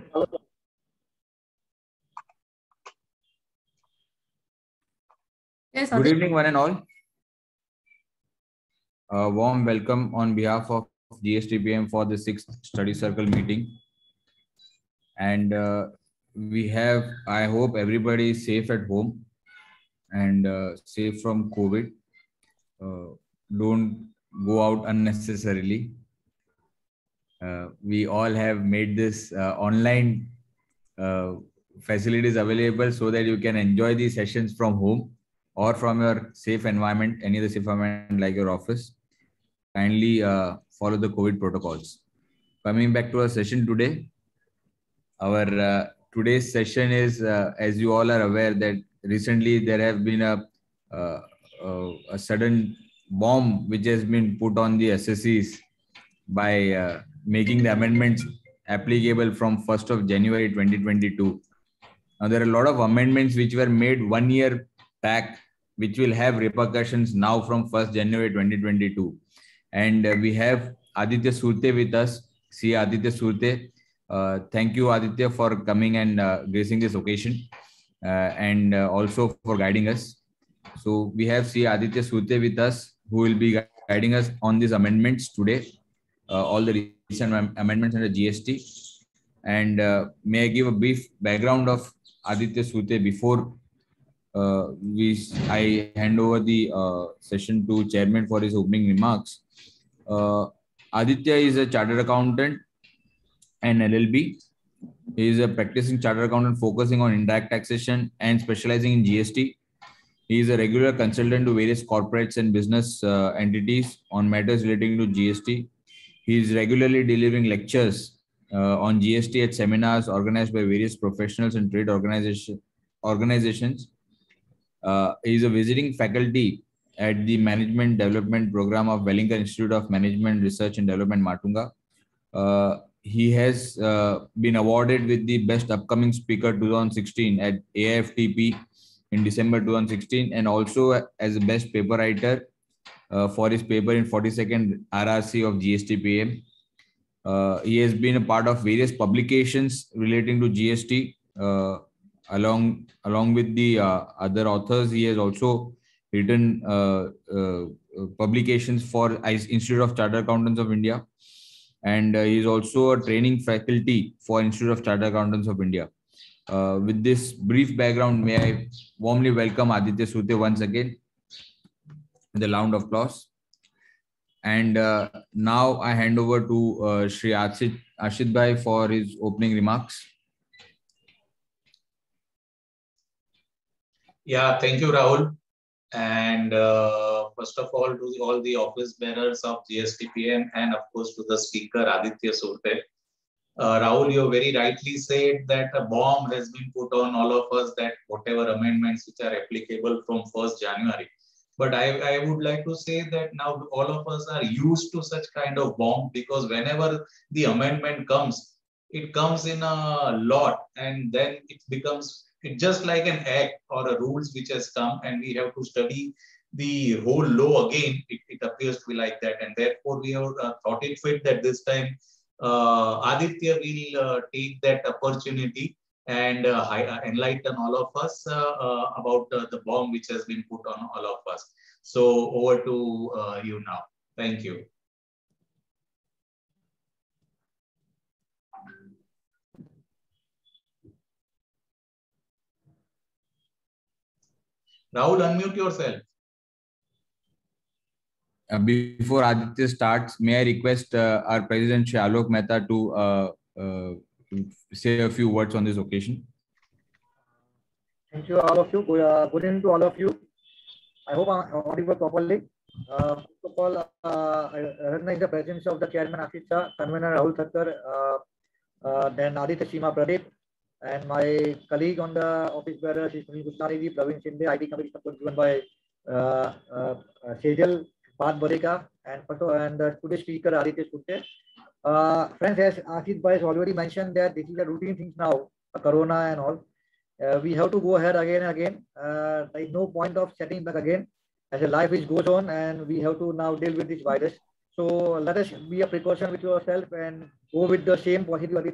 Yes, Good evening, one and all. A warm welcome on behalf of GSTPM for the 6th study circle meeting. And we have, I hope everybody is safe at home and safe from COVID. Don't go out unnecessarily. We all have made this online facilities available so that you can enjoy these sessions from home or from your safe environment, any other safe environment like your office. Kindly follow the COVID protocols. Coming back to our session today, our today's session is, as you all are aware, that recently there have been a sudden bomb which has been put on the SSCs by making the amendments applicable from 1st of January 2022. Now, there are a lot of amendments which were made 1 year back, which will have repercussions now from 1st January 2022. And we have Aditya Surte with us. See Aditya Surte. Thank you, Aditya, for coming and gracing this occasion and also for guiding us. So we have C. Aditya Surte with us, who will be guiding us on these amendments today, all the recent amendments under GST. And may I give a brief background of Aditya Surte before I hand over the session to Chairman for his opening remarks. Aditya is a chartered accountant and LLB. He is a practicing chartered accountant focusing on indirect taxation and specializing in GST. He is a regular consultant to various corporates and business entities on matters relating to GST. He is regularly delivering lectures on GST at seminars organized by various professionals and trade organizations. He is a visiting faculty at the Management Development Program of Wellington Institute of Management Research and Development, Matunga. He has been awarded with the Best Upcoming Speaker 2016 at AIFTP in December 2016, and also as a Best Paper Writer for his paper in 42nd RRC of GSTPM. He has been a part of various publications relating to GST. Along with the other authors, he has also written publications for Institute of Chartered Accountants of India, and he is also a training faculty for Institute of Chartered Accountants of India. With this brief background, may I warmly welcome Aditya Surte once again with a round of applause. And now I hand over to Shri Ashit Bhai for his opening remarks. Yeah, thank you, Rahul. And first of all, to all the office bearers of GSTPM and of course to the speaker Aditya Surte. Rahul, you very rightly said that a bomb has been put on all of us, that whatever amendments which are applicable from 1st January. But I would like to say that now all of us are used to such kind of bomb, because whenever the amendment comes, it comes in a lot, and then it becomes just like an act or a rules which has come, and we have to study the whole law again. It appears to be like that, and therefore we have thought it fit that this time Aditya will take that opportunity and enlighten all of us about the bomb which has been put on all of us. So over to you now. Thank you. Rahul, unmute yourself. Before Aditya starts, may I request our President Shri Alok Mehta to say a few words on this occasion. Thank you, all of you. Good evening to all of you. I hope I'm audible properly. First of all, I recognize the presence of the Chairman Ashit Shah, Convener Rahul Thakkar, then Aditya Seema Pradeep, and my colleague on the office bearer, Sunil Guptani, Praveen Shinde, ID Committee support given by Sejal, Path Bareka, and today's speaker Aditya Surte. Friends, as Ashit Bhai has already mentioned that this is a routine thing now, Corona and all. We have to go ahead again and again. There is no point of setting back again, as a life which goes on, and we have to now deal with this virus. So let us be a precaution with yourself and go with the same positive attitude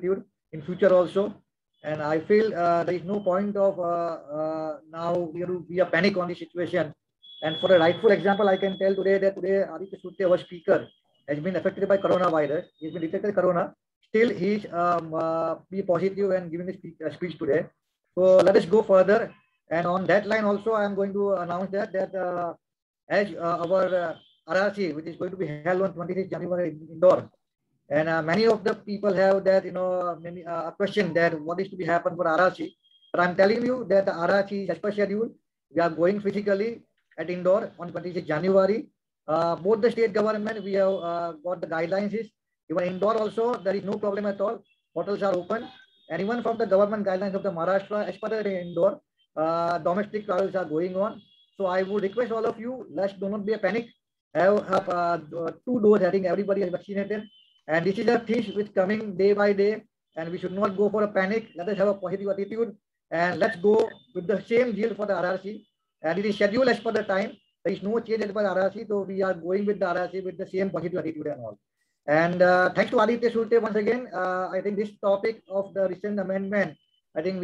in future also. And I feel there is no point of now we have to be a panic on the situation. And for a rightful example, I can tell today that today Aditya Surte, our speaker, has been affected by coronavirus. He's been detected corona. Still, he's be positive and giving a speech today. So let us go further. And on that line also, I am going to announce that as our RRC, which is going to be held on 26 January in Indore, and many of the people have that, many a question that what is to be happen for RRC. But I'm telling you that the RRC is as per schedule. We are going physically at Indore on 26 January. Both the state government, we have got the guidelines. Even Indore also, there is no problem at all. Hotels are open. And even from the government guidelines of the Maharashtra, as per the Indore, domestic travels are going on. So I would request all of you, do not be a panic. Have 2 doses. I think everybody is vaccinated. And this is a thing which coming day by day. And we should not go for a panic. Let us have a positive attitude. And let's go with the same deal for the RRC. And it is scheduled as per the time. There is no change as per RRC. So we are going with the RRC with the same positive attitude and all. And thanks to Aditya Surte once again. I think this topic of the recent amendment, I think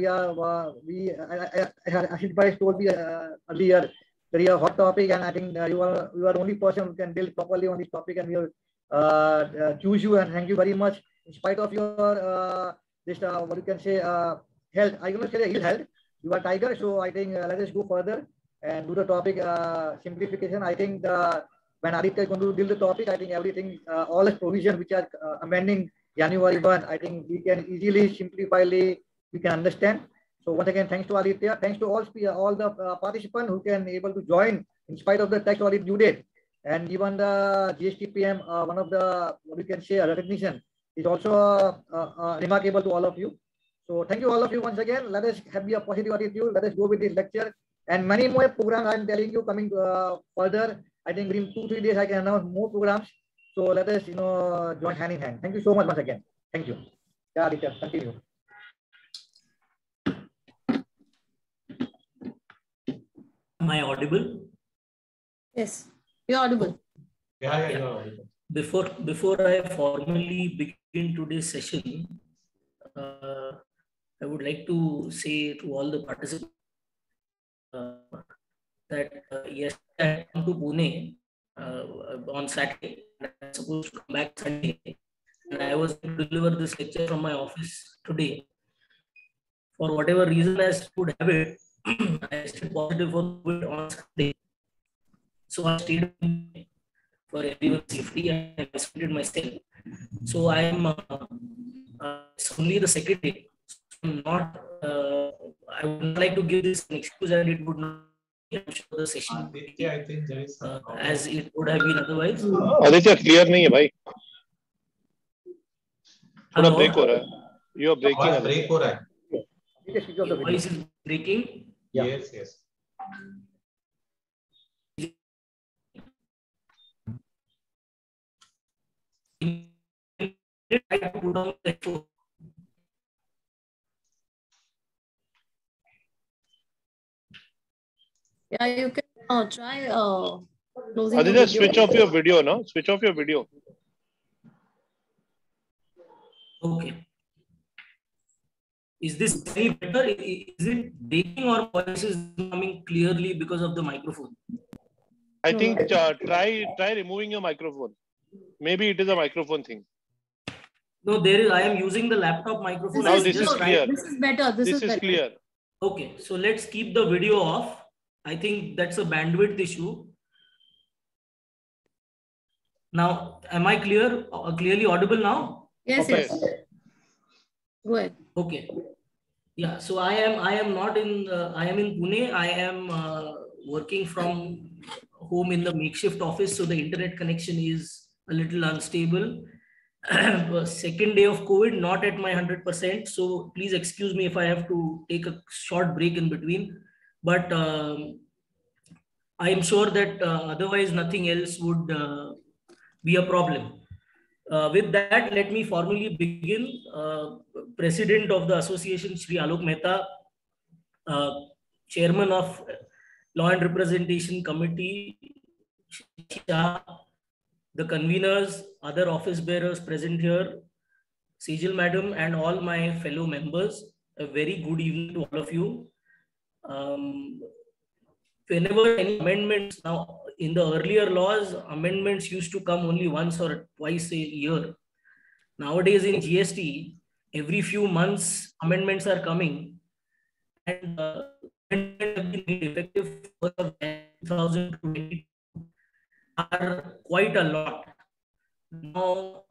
Ashit Bhai told me earlier, very hot topic, and I think you are the only person who can deal properly on this topic, and we will choose you, and thank you very much. In spite of your what you can say health, I cannot say ill health. You are tiger, so I think let us go further and do the topic simplification. I think when Aditya is going to deal the topic, I think everything, all the provisions which are amending January 1, I think we can easily, simplifyly, we can understand. So once again, thanks to Aditya. Thanks to all the participants who can able to join in spite of the tax audit due date. And even the GSTPM, one of the, what we can say, recognition is also remarkable to all of you. So thank you all of you once again. Let us have a positive attitude. Let us go with this lecture. And many more programs I'm telling you coming further. I think within 2-3 days I can announce more programs. So let us, join hand in hand. Thank you so much once again. Thank you. Yeah, Aditya, continue. Am I audible? Yes, you're audible. Yeah, you're audible. Before I formally begin today's session, I would like to say to all the participants that yesterday I came to Pune on Saturday. I'm supposed to come back Sunday, and I was going to deliver this lecture from my office today. For whatever reason, as good habit, I tested positive for COVID on Sunday. So I stayed for everyone's safety and I isolated myself. So I am it's only the second day. So I would not like to give this an excuse, and it would not be the session I think there is as it would have been otherwise. Aditya, clear नहीं है भाई. थोड़ा break हो रहा है. You are breaking. Break हो रहा है. Voice is breaking. Yes, yes. Yeah, you can try closing. Aditya, switch off your video, no? Switch off your video. Okay. Is this any better? Is it breaking or voice is coming clearly because of the microphone? I think try removing your microphone. Maybe it is a microphone thing. No, there is. I am using the laptop microphone. Now this is clear. This is better. This is clear. Okay, so let's keep the video off. I think that's a bandwidth issue. Now, am I clear? Clearly audible now? Yes, Okay. yes. Go ahead. Okay. Yeah. So I am not in. I am in Pune. I am working from home in the makeshift office. So the internet connection is a little unstable. Second day of COVID, not at my 100%. So please excuse me if I have to take a short break in between. But I am sure that otherwise nothing else would be a problem. With that, let me formally begin. President of the association, Shri Alok Mehta, Chairman of Law and Representation Committee, Shah, the conveners, other office bearers present here, Sejal Madam and all my fellow members. A very good evening to all of you. Whenever any amendments, now in the earlier laws, amendments used to come only once or twice a year. Nowadays in GST, every few months amendments are coming, and amendments have been made effective 2020 are quite a lot. Now,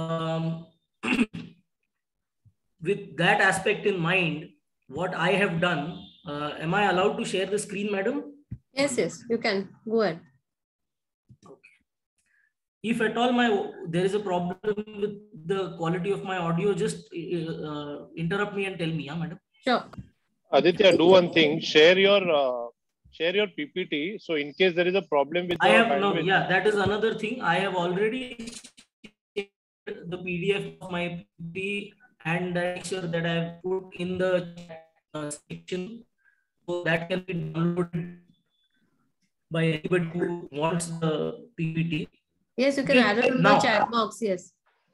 with that aspect in mind, what I have done, am I allowed to share the screen, madam? Yes, yes, you can go ahead. Okay. If at all there is a problem with the quality of my audio, just interrupt me and tell me, yeah, madam. Sure. Aditya, do one thing. Share your PPT. So in case there is a problem with that is another thing. I have already shared the PDF of my PPT and make sure that I have put in the section, so that can be downloaded by anybody who wants the PPT. Yes, you can add it in the chat box. Yes.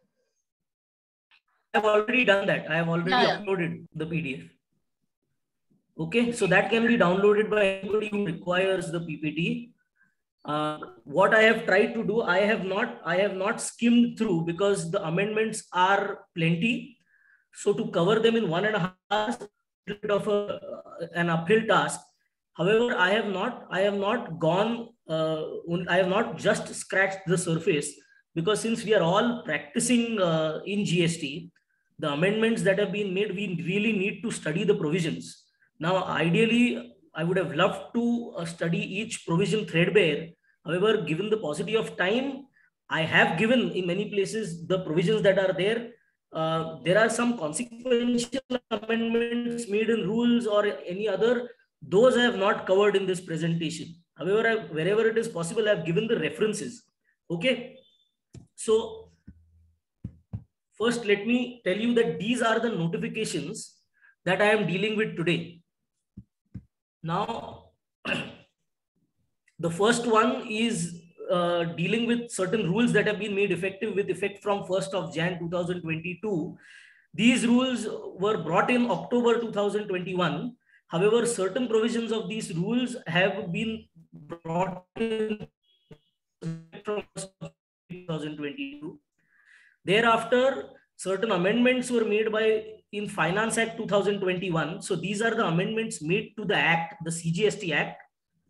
I have already done that. I have already uploaded the PDF. Okay, so that can be downloaded by anybody who requires the PPT. What I have tried to do, I have not skimmed through because the amendments are plenty. So to cover them in 1.5 hours, a bit of an uphill task. However, I have not just scratched the surface, because since we are all practicing in GST, the amendments that have been made, we really need to study the provisions. Now, ideally, I would have loved to study each provision threadbare. However, given the paucity of time, I have given in many places the provisions that are there. There are some consequential amendments made in rules or any other. Those I have not covered in this presentation. However, wherever it is possible, I have given the references. Okay. So first, let me tell you that these are the notifications that I am dealing with today. Now, the first one is dealing with certain rules that have been made effective with effect from 1st of Jan 2022. These rules were brought in October 2021. However, certain provisions of these rules have been brought in from 2022. Thereafter, certain amendments were made in Finance Act 2021. So these are the amendments made to the Act, the CGST Act.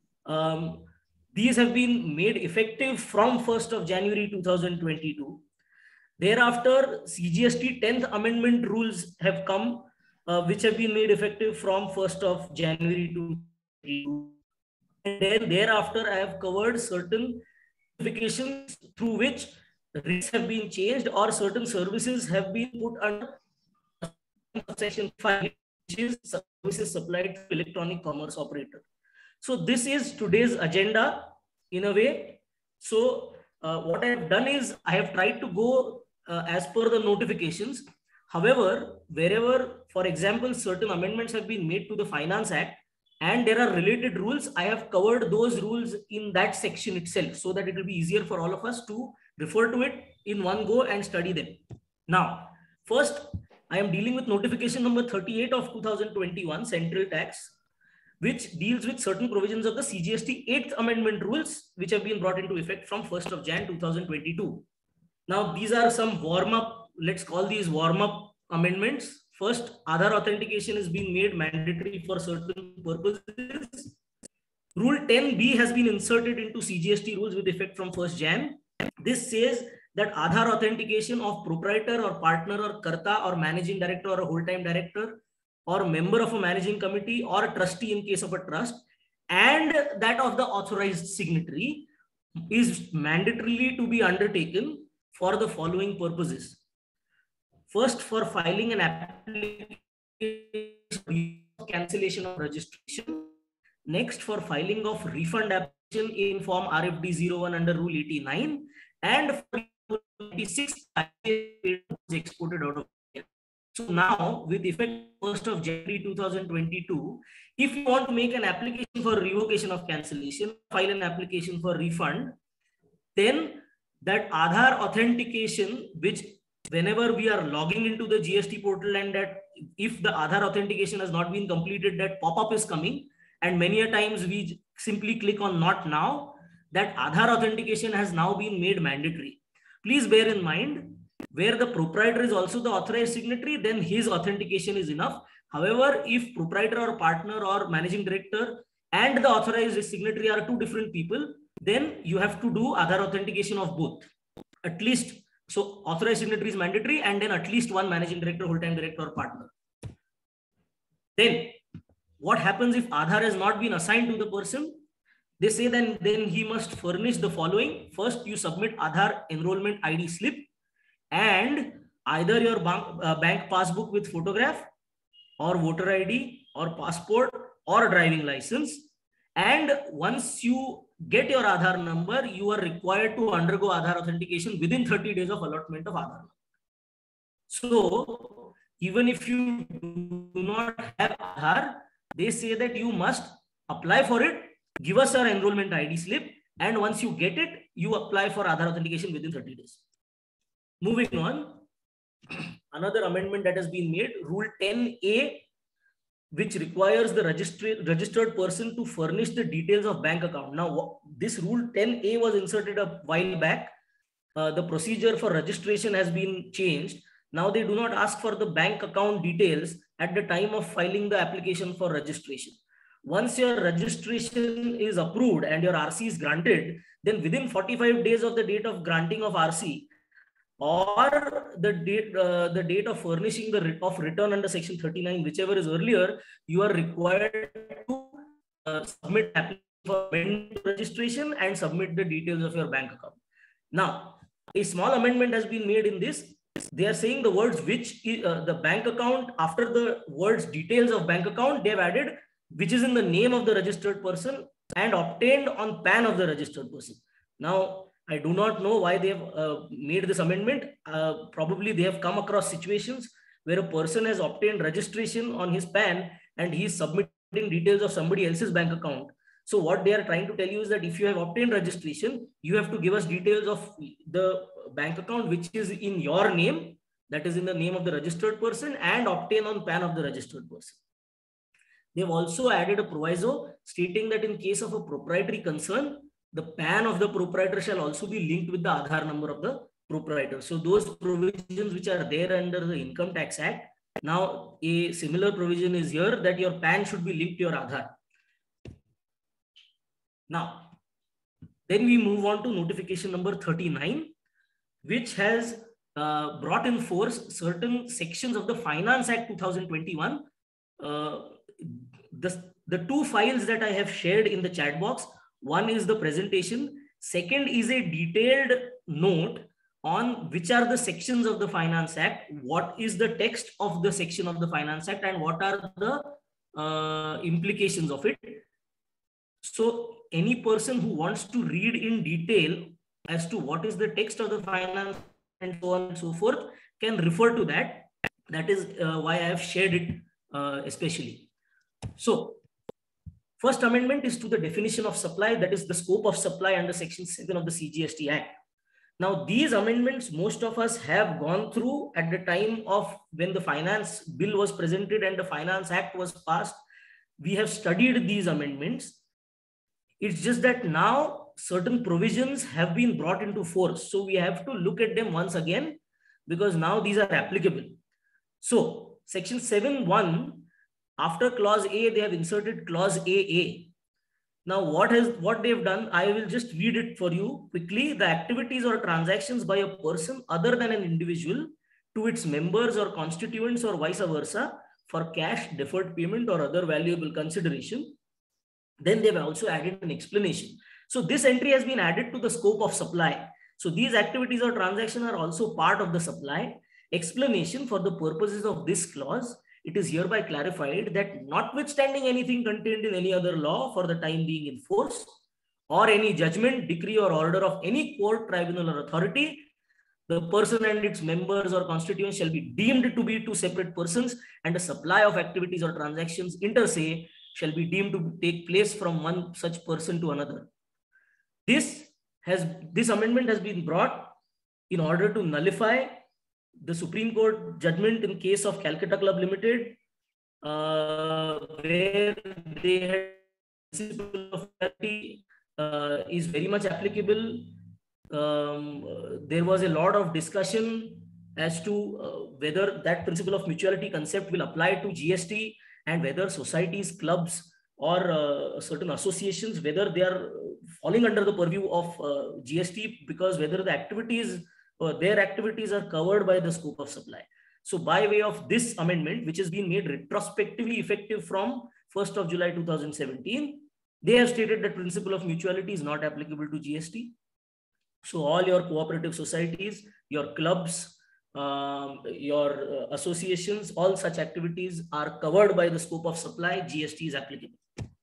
These have been made effective from 1st of January 2022. Thereafter, CGST 10th Amendment rules have come, which have been made effective from 1st of January 2022. And then thereafter, I have covered certain notifications through which rates have been changed or certain services have been put under section 5, which is services supplied to electronic commerce operator. So this is today's agenda in a way. So what I have done is I have tried to go as per the notifications. However, wherever, for example, certain amendments have been made to the Finance Act and there are related rules, I have covered those rules in that section itself so that it will be easier for all of us to refer to it in one go and study them. Now, first, I am dealing with notification number 38 of 2021, Central Tax, which deals with certain provisions of the CGST 8th Amendment rules, which have been brought into effect from 1st of Jan 2022. Now, these are some warm-up, let's call these warm-up amendments. First, Aadhaar authentication is being made mandatory for certain purposes. Rule 10B has been inserted into CGST rules with effect from 1st Jan. This says that Aadhaar authentication of proprietor or partner or karta or managing director or a whole-time director or member of a managing committee or a trustee in case of a trust and that of the authorized signatory is mandatorily to be undertaken for the following purposes. First, for filing an application for cancellation of registration. Next, for filing of refund application in form RFD 01 under Rule 89 and for 96 exported out of India. So now, with effect 1st of January 2022, if you want to make an application for revocation of cancellation, file an application for refund, then that Aadhaar authentication, which whenever we are logging into the GST portal, and that if the Aadhaar authentication has not been completed, that pop-up is coming, and many a times we simply click on not now, that Aadhaar authentication has now been made mandatory. Please bear in mind, where the proprietor is also the authorized signatory, then his authentication is enough. However, if proprietor or partner or managing director and the authorized signatory are two different people, then you have to do Aadhaar authentication of both. At least, so authorized signatory is mandatory, and then at least one managing director, whole-time director or partner. Then what happens if Aadhaar has not been assigned to the person? They say then he must furnish the following. First, you submit Aadhaar enrollment ID slip and either your bank passbook with photograph or voter ID or passport or driving license. And once you get your Aadhaar number, you are required to undergo Aadhaar authentication within 30 days of allotment of Aadhaar. So even if you do not have Aadhaar, they say that you must apply for it, give us our enrollment ID slip, and once you get it, you apply for Aadhaar authentication within 30 days. Moving on, another amendment that has been made, Rule 10A, which requires the registered person to furnish the details of bank account. Now, this Rule 10A was inserted a while back. The procedure for registration has been changed. Now they do not ask for the bank account details at the time of filing the application for registration. Once your registration is approved and your RC is granted, then within 45 days of the date of granting of RC, or the date of furnishing the return under section 39, whichever is earlier, you are required to submit application for registration and submit the details of your bank account. Now, a small amendment has been made in this. They are saying the words which the bank account, after the words details of bank account, they have added which is in the name of the registered person and obtained on PAN of the registered person. Now, I do not know why they have made this amendment. Probably they have come across situations where a person has obtained registration on his PAN and he is submitting details of somebody else's bank account. So what they are trying to tell you is that if you have obtained registration, you have to give us details of the bank account which is in your name, that is in the name of the registered person, and obtain on PAN of the registered person. They've also added a proviso stating that in case of a proprietary concern, the PAN of the proprietor shall also be linked with the Aadhaar number of the proprietor. So those provisions which are there under the Income Tax Act, now a similar provision is here that your PAN should be linked to your Aadhaar. Now, then we move on to notification number 39, which has brought in force certain sections of the Finance Act 2021. The two files that I have shared in the chat box, one is the presentation, second is a detailed note on which are the sections of the Finance Act, what is the text of the section of the Finance Act, and what are the implications of it. So any person who wants to read in detail as to what is the text of the finance and so on and so forth can refer to that. That is why I have shared it especially. So first amendment is to the definition of supply, that is the scope of supply under section 7 of the CGST Act. Now these amendments, most of us have gone through at the time of when the finance bill was presented and the Finance Act was passed. We have studied these amendments. It's just that now certain provisions have been brought into force. So we have to look at them once again because now these are applicable. So section 7(1), after clause A, they have inserted clause AA. Now what they've done, I will just read it for you quickly. The activities or transactions by a person other than an individual to its members or constituents or vice versa for cash, deferred payment or other valuable consideration. Then they've also added an explanation. So this entry has been added to the scope of supply. So these activities or transactions are also part of the supply. Explanation: for the purposes of this clause, it is hereby clarified that notwithstanding anything contained in any other law for the time being in force, or any judgment, decree or order of any court, tribunal or authority, the person and its members or constituents shall be deemed to be two separate persons, and the supply of activities or transactions inter se shall be deemed to take place from one such person to another. This amendment has been brought in order to nullify the Supreme Court judgment in case of Calcutta Club Limited, where they had principle of mutuality is very much applicable. There was a lot of discussion as to whether that principle of mutuality concept will apply to GST, and whether societies, clubs, or certain associations, whether they are falling under the purview of GST, because whether the activities, their activities are covered by the scope of supply. So by way of this amendment, which has been made retrospectively effective from 1st of July 2017, they have stated that principle of mutuality is not applicable to GST. So all your cooperative societies, your clubs, your associations, all such activities are covered by the scope of supply. GST is applicable.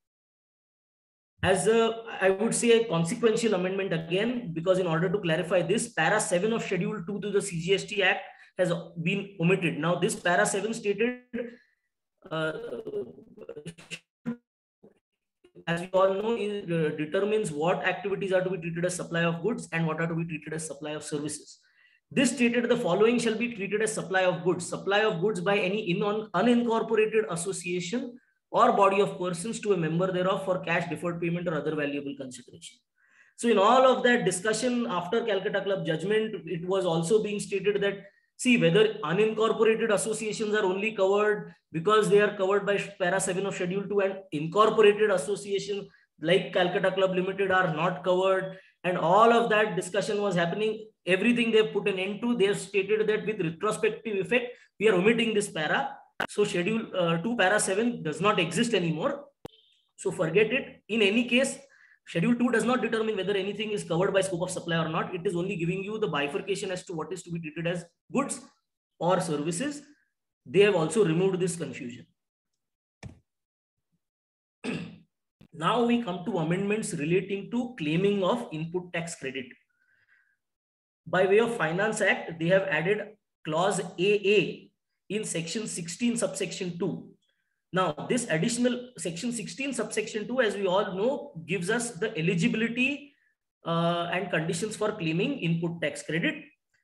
As I would say, a consequential amendment again, because in order to clarify this, para 7 of Schedule 2 to the CGST Act has been omitted. Now this para 7 stated, as we all know, determines what activities are to be treated as supply of goods and what are to be treated as supply of services. This stated the following shall be treated as supply of goods. Supply of goods by any unincorporated association or body of persons to a member thereof for cash, deferred payment, or other valuable consideration. So in all of that discussion after Calcutta Club judgment, it was also being stated that, see, whether unincorporated associations are only covered because they are covered by para 7 of Schedule 2, and incorporated associations like Calcutta Club Limited are not covered, and all of that discussion was happening. Everything they've put an end to. They have stated that with retrospective effect, we are omitting this para. So Schedule 2 para 7 does not exist anymore. So forget it. In any case, Schedule 2 does not determine whether anything is covered by scope of supply or not. It is only giving you the bifurcation as to what is to be treated as goods or services. They have also removed this confusion. Now we come to amendments relating to claiming of input tax credit. By way of Finance Act, they have added clause AA in section 16 subsection 2. Now this additional section 16 subsection 2, as we all know, gives us the eligibility and conditions for claiming input tax credit.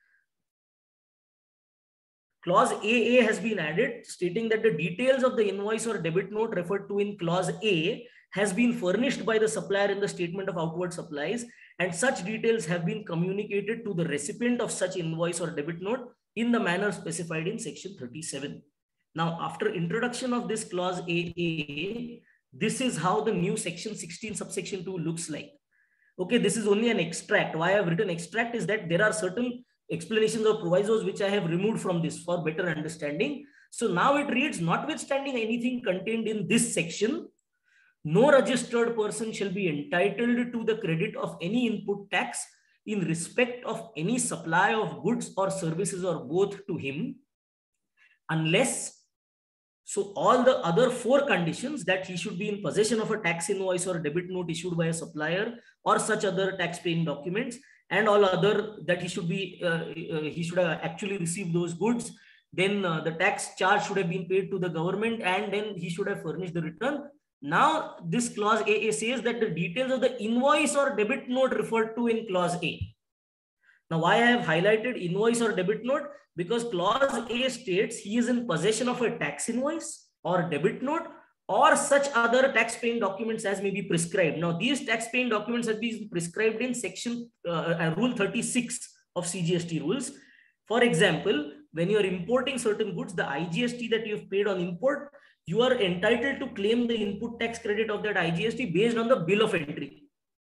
Clause AA has been added, stating that the details of the invoice or debit note referred to in clause A has been furnished by the supplier in the statement of outward supplies, and such details have been communicated to the recipient of such invoice or debit note in the manner specified in section 37. Now, after introduction of this clause AA, this is how the new section 16 subsection 2 looks like. Okay, this is only an extract. Why I have written extract is that there are certain explanations or provisos which I have removed from this for better understanding. So now it reads, notwithstanding anything contained in this section, no registered person shall be entitled to the credit of any input tax in respect of any supply of goods or services or both to him, unless, so all the other 4 conditions, that he should be in possession of a tax invoice or debit note issued by a supplier or such other tax paying documents, and all other, that he should be, he should have actually received those goods, then the tax charge should have been paid to the government, and then he should have furnished the return. Now, this clause AA says that the details of the invoice or debit note referred to in clause A. Now, why I have highlighted invoice or debit note? Because clause A states he is in possession of a tax invoice or debit note or such other tax paying documents as may be prescribed. Now, these tax paying documents have been prescribed in section rule 36 of CGST rules. For example, when you are importing certain goods, the IGST that you have paid on import, you are entitled to claim the input tax credit of that IGST based on the bill of entry.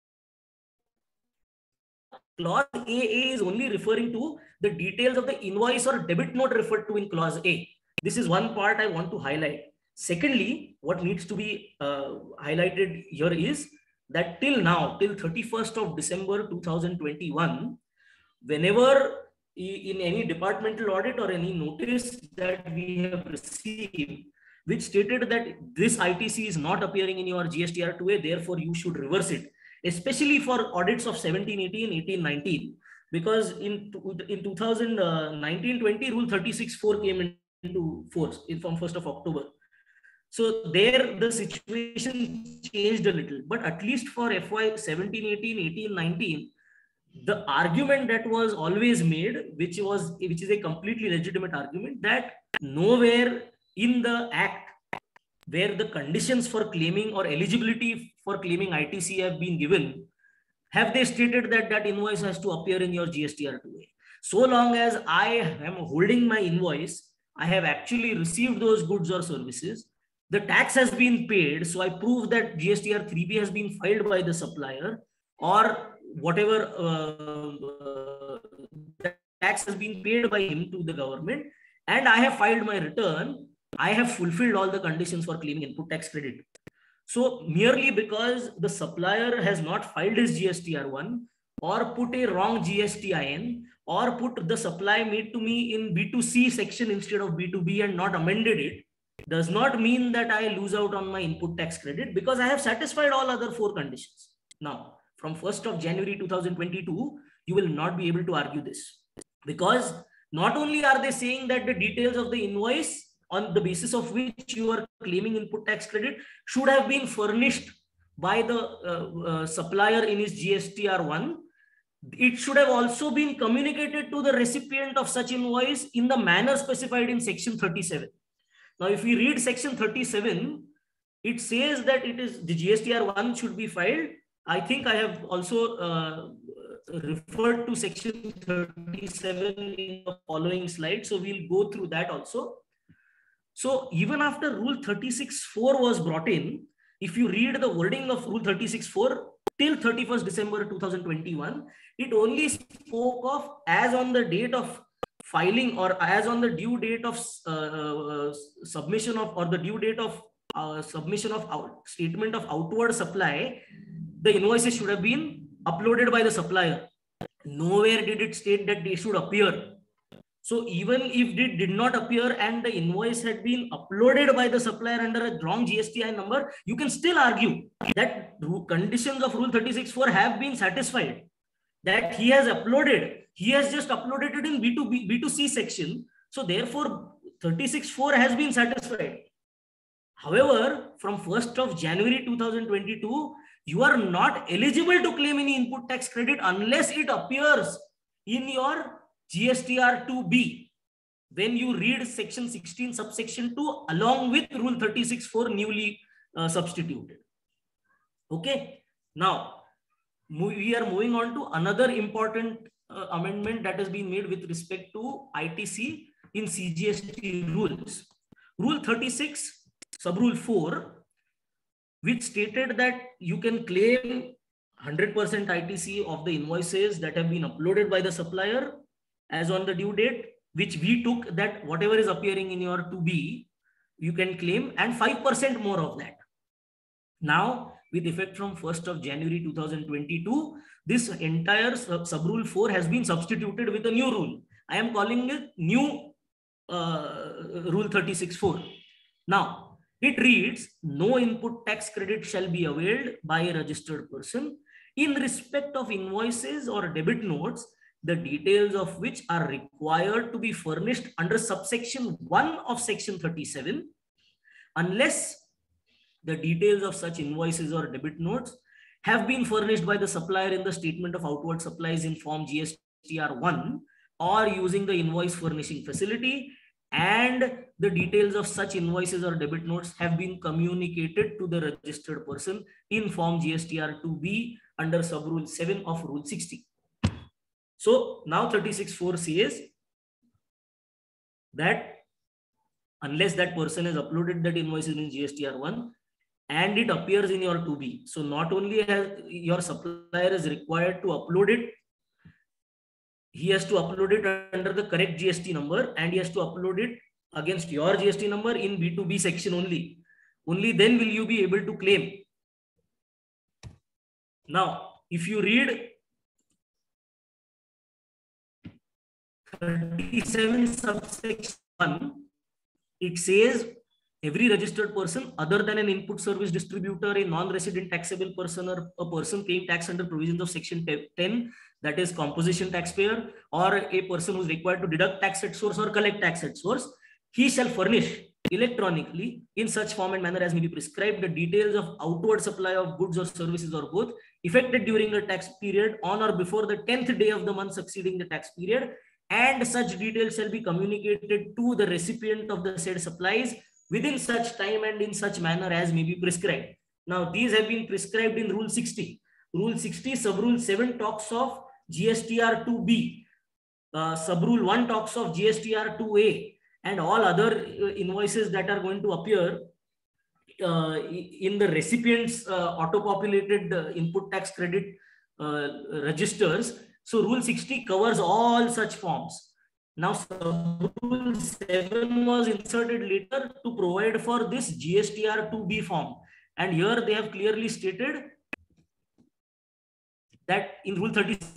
Clause AA is only referring to the details of the invoice or debit note referred to in clause A. This is one part I want to highlight. Secondly, what needs to be highlighted here is that till now, till 31st of December 2021, whenever in any departmental audit or any notice that we have received, which stated that this ITC is not appearing in your GSTR 2A, therefore you should reverse it, especially for audits of 17-18, 18-19, because in 2019-20, Rule 36(4) came into force from 1st of October. So there the situation changed a little, but at least for FY 17-18, 18-19, the argument that was always made, which is a completely legitimate argument, that nowhere in the act where the conditions for claiming or eligibility for claiming ITC have been given, have they stated that that invoice has to appear in your GSTR2A. So long as I am holding my invoice, I have actually received those goods or services, the tax has been paid, so I prove that GSTR3B has been filed by the supplier, or whatever tax has been paid by him to the government, and I have filed my return, I have fulfilled all the conditions for claiming input tax credit. So merely because the supplier has not filed his GSTR1 or put a wrong GSTIN or put the supply made to me in B2C section instead of B2B and not amended it, does not mean that I lose out on my input tax credit, because I have satisfied all other 4 conditions. Now, from 1st of January 2022, you will not be able to argue this, because not only are they saying that the details of the invoice on the basis of which you are claiming input tax credit should have been furnished by the supplier in his GSTR1, it should have also been communicated to the recipient of such invoice in the manner specified in section 37. Now, if we read section 37, it says that it is the GSTR1 should be filed. I think I have also referred to section 37 in the following slide. So we'll go through that also. So even after Rule 36.4 was brought in, if you read the wording of Rule 36.4 till 31st December 2021, it only spoke of as on the date of filing or as on the due date of submission of, or the due date of submission of statement of outward supply, the invoices should have been uploaded by the supplier. Nowhere did it state that they should appear. So even if it did not appear and the invoice had been uploaded by the supplier under a wrong GSTI number, you can still argue that conditions of Rule 36.4 have been satisfied. That he has uploaded, he has just uploaded it in B2C section. So therefore 36.4 has been satisfied. However, from 1st of January 2022, you are not eligible to claim any input tax credit unless it appears in your GSTR2B when you read section 16 subsection 2 along with Rule 36.4 newly substituted. Okay. Now, we are moving on to another important amendment that has been made with respect to ITC in CGST rules. Rule 36, Subrule 4, which stated that you can claim 100% ITC of the invoices that have been uploaded by the supplier as on the due date, which we took that whatever is appearing in your 2B, you can claim, and 5% more of that. Now, with effect from 1st of January 2022, this entire Subrule 4 has been substituted with a new rule. I am calling it new Rule 36.4. Now, it reads, no input tax credit shall be availed by a registered person in respect of invoices or debit notes, the details of which are required to be furnished under subsection 1 of section 37, unless the details of such invoices or debit notes have been furnished by the supplier in the statement of outward supplies in form GSTR1 or using the invoice furnishing facility, and the details of such invoices or debit notes have been communicated to the registered person in form GSTR2B under Subrule 7 of Rule 60. So now 36.4 says that unless that person has uploaded that invoice in GSTR1 and it appears in your 2B. So not only has your supplier is required to upload it, he has to upload it under the correct GST number, and he has to upload it against your GST number in B2B section only. Only then will you be able to claim. Now, if you read 37 subsection 1, it says every registered person other than an input service distributor, a non-resident taxable person, or a person paying tax under provisions of section 10, that is composition taxpayer, or a person who is required to deduct tax at source or collect tax at source, he shall furnish electronically in such form and manner as may be prescribed the details of outward supply of goods or services or both effected during a tax period on or before the 10th day of the month succeeding the tax period, and such details shall be communicated to the recipient of the said supplies within such time and in such manner as may be prescribed. Now, these have been prescribed in Rule 60. Rule 60, Subrule 7 talks of GSTR 2B. Subrule 1 talks of GSTR 2A, and all other invoices that are going to appear in the recipient's auto-populated input tax credit registers. So Rule 60 covers all such forms. Now, Rule 7 was inserted later to provide for this GSTR 2B form. And here they have clearly stated that in Rule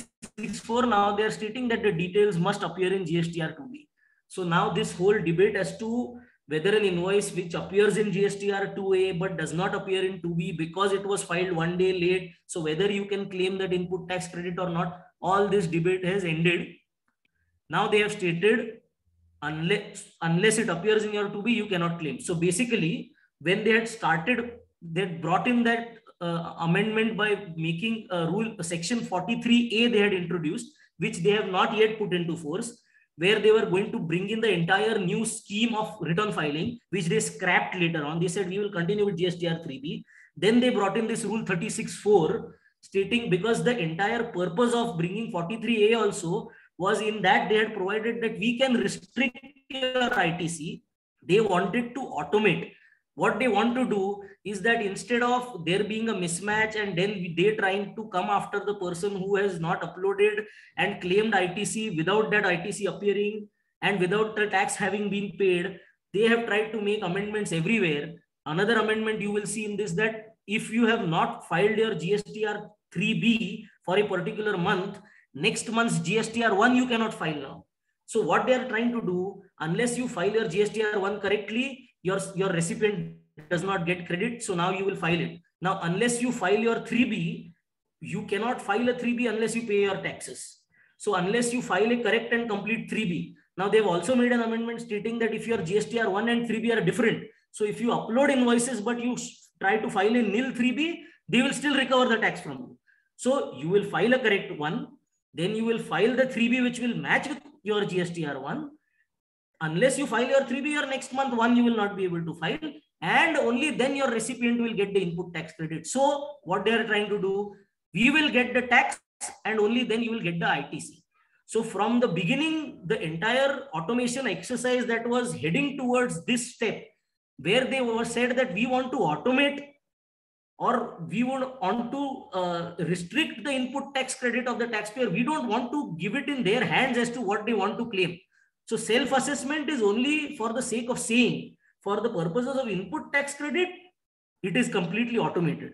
36.4, now they are stating that the details must appear in GSTR 2B. So now this whole debate as to whether an invoice which appears in GSTR 2A but does not appear in 2B because it was filed one day late, so whether you can claim that input tax credit or not, all this debate has ended. Now they have stated unless it appears in your 2B, you cannot claim. So basically, when they had started, they had brought in that amendment by making a section 43A they had introduced, which they have not yet put into force, where they were going to bring in the entire new scheme of return filing, which they scrapped later on. They said, we will continue with GSTR 3B. Then they brought in this Rule 36.4, stating because the entire purpose of bringing 43A also was in that they had provided that we can restrict your ITC. They wanted to automate. What they want to do is that instead of there being a mismatch and then they trying to come after the person who has not uploaded and claimed ITC without that ITC appearing and without the tax having been paid, they have tried to make amendments everywhere. Another amendment you will see in this, that if you have not filed your GSTR 3B for a particular month, next month's GSTR 1 you cannot file now. So what they are trying to do, unless you file your GSTR 1 correctly, your recipient does not get credit. So now you will file it. Now, unless you file your 3B, you cannot file a 3B unless you pay your taxes. So unless you file a correct and complete 3B. Now they've also made an amendment stating that if your GSTR 1 and 3B are different, so if you upload invoices but you try to file a nil 3B, they will still recover the tax from you. So you will file a correct one, then you will file the 3B which will match with your GSTR 1. Unless you file your 3B, your next month 1 you will not be able to file, and only then your recipient will get the input tax credit. So what they are trying to do, we will get the tax and only then you will get the ITC. So from the beginning, the entire automation exercise that was heading towards this step, where they were said that we want to automate or we would want to restrict the input tax credit of the taxpayer. We don't want to give it in their hands as to what they want to claim. So self-assessment is only for the sake of saying, for the purposes of input tax credit, it is completely automated.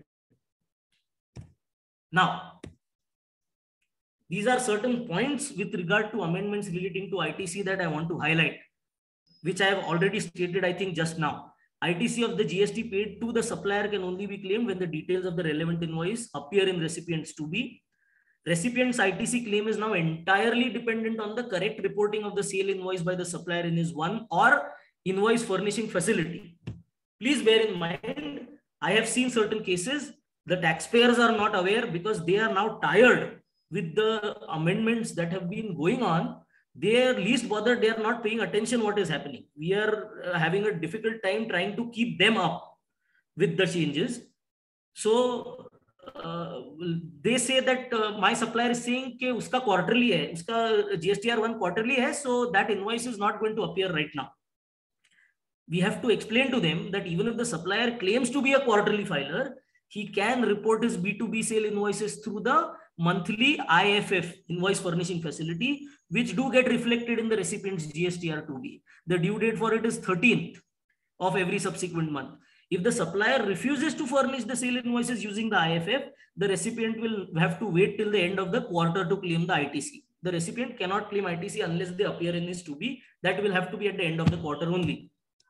Now, these are certain points with regard to amendments relating to ITC that I want to highlight, which I have already stated, I think, just now. ITC of the GST paid to the supplier can only be claimed when the details of the relevant invoice appear in recipient's 2B. Recipient's ITC claim is now entirely dependent on the correct reporting of the sale invoice by the supplier in his 1 or invoice furnishing facility. Please bear in mind, I have seen certain cases, the taxpayers are not aware because they are now tired with the amendments that have been going on. They are least bothered, they are not paying attention what is happening. We are having a difficult time trying to keep them up with the changes. So they say that my supplier is saying कि उसका quarterly है, उसका GSTR 1 quarterly है, so that invoice is not going to appear right now. We have to explain to them that even if the supplier claims to be a quarterly filer, he can report his B2B sale invoices through the monthly IFF, invoice furnishing facility, which do get reflected in the recipient's GSTR 2B. The due date for it is 13th of every subsequent month. If the supplier refuses to furnish the sale invoices using the IFF, the recipient will have to wait till the end of the quarter to claim the ITC. The recipient cannot claim ITC unless they appear in his 2B. That will have to be at the end of the quarter only.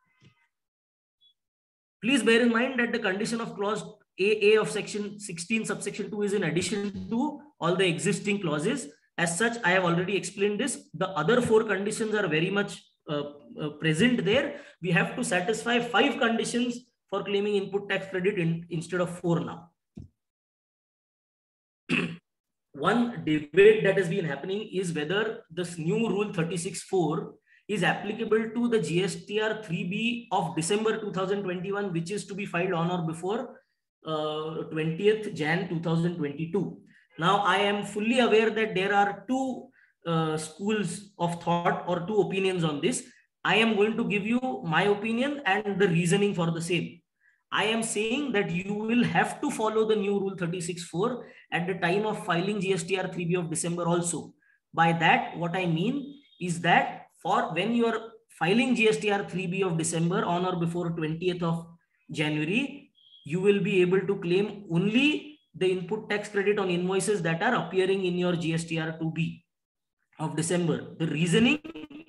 Please bear in mind that the condition of clause AA of section 16 subsection 2 is in addition to all the existing clauses. As such, I have already explained this. The other 4 conditions are very much present there. We have to satisfy 5 conditions for claiming input tax credit instead of 4 now. one debate that has been happening is whether this new rule 36(4) is applicable to the GSTR 3B of December 2021, which is to be filed on or before 20th Jan 2022. Now, I am fully aware that there are two schools of thought or two opinions on this. I am going to give you my opinion and the reasoning for the same. I am saying that you will have to follow the new rule 36(4) at the time of filing GSTR 3B of December also. By that, what I mean is that for when you are filing GSTR 3B of December on or before 20th of January, you will be able to claim only the input tax credit on invoices that are appearing in your GSTR 2B of December. The reasoning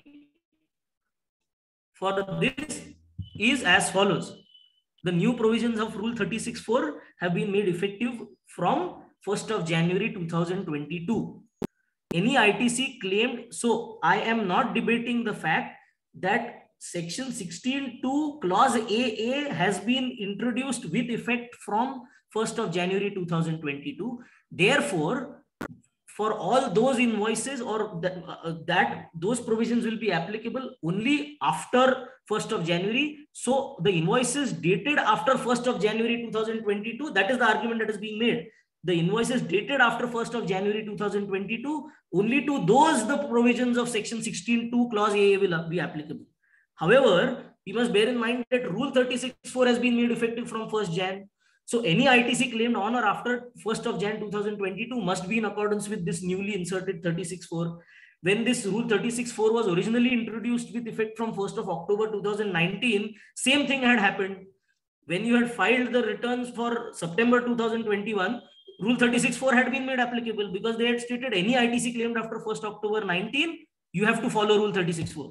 for this is as follows. The new provisions of Rule 36(4) have been made effective from 1st of January 2022. Any ITC claimed, so I am not debating the fact that Section 16(2) Clause AA has been introduced with effect from 1st of January 2022. Therefore, for all those invoices or those provisions will be applicable only after 1st of January. So the invoices dated after 1st of January 2022, that is the argument that is being made. The invoices dated after 1st of January 2022, only to those the provisions of Section 16(2) Clause AA will be applicable. However, we must bear in mind that Rule 36(4) has been made effective from 1st Jan. So any ITC claimed on or after 1st of Jan 2022 must be in accordance with this newly inserted 36(4). When this Rule 36(4) was originally introduced with effect from 1st of October 2019, same thing had happened. When you had filed the returns for September 2021, Rule 36(4) had been made applicable because they had stated any ITC claimed after 1st October 19, you have to follow Rule 36(4).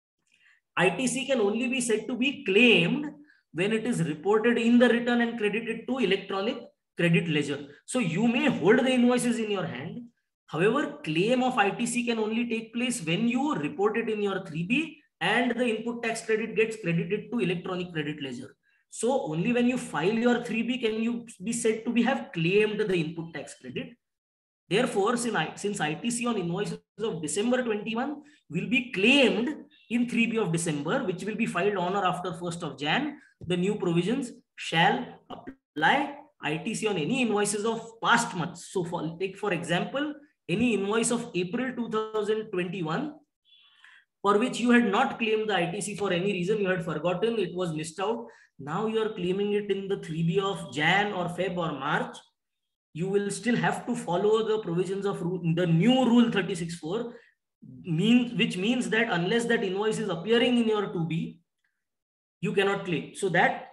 ITC can only be said to be claimed when it is reported in the return and credited to electronic credit ledger. So you may hold the invoices in your hand. However, claim of ITC can only take place when you report it in your 3B and the input tax credit gets credited to electronic credit ledger. So only when you file your 3B can you be said to have claimed the input tax credit. Therefore, since ITC on invoices of December 21 will be claimed in 3B of December, which will be filed on or after 1st of Jan, the new provisions shall apply. ITC on any invoices of past months. So take for example, any invoice of April 2021 for which you had not claimed the ITC for any reason, you had forgotten, it was missed out. Now you are claiming it in the 3B of Jan or Feb or March. You will still have to follow the provisions of the new Rule 36(4), which means that unless that invoice is appearing in your 2B, you cannot claim. So that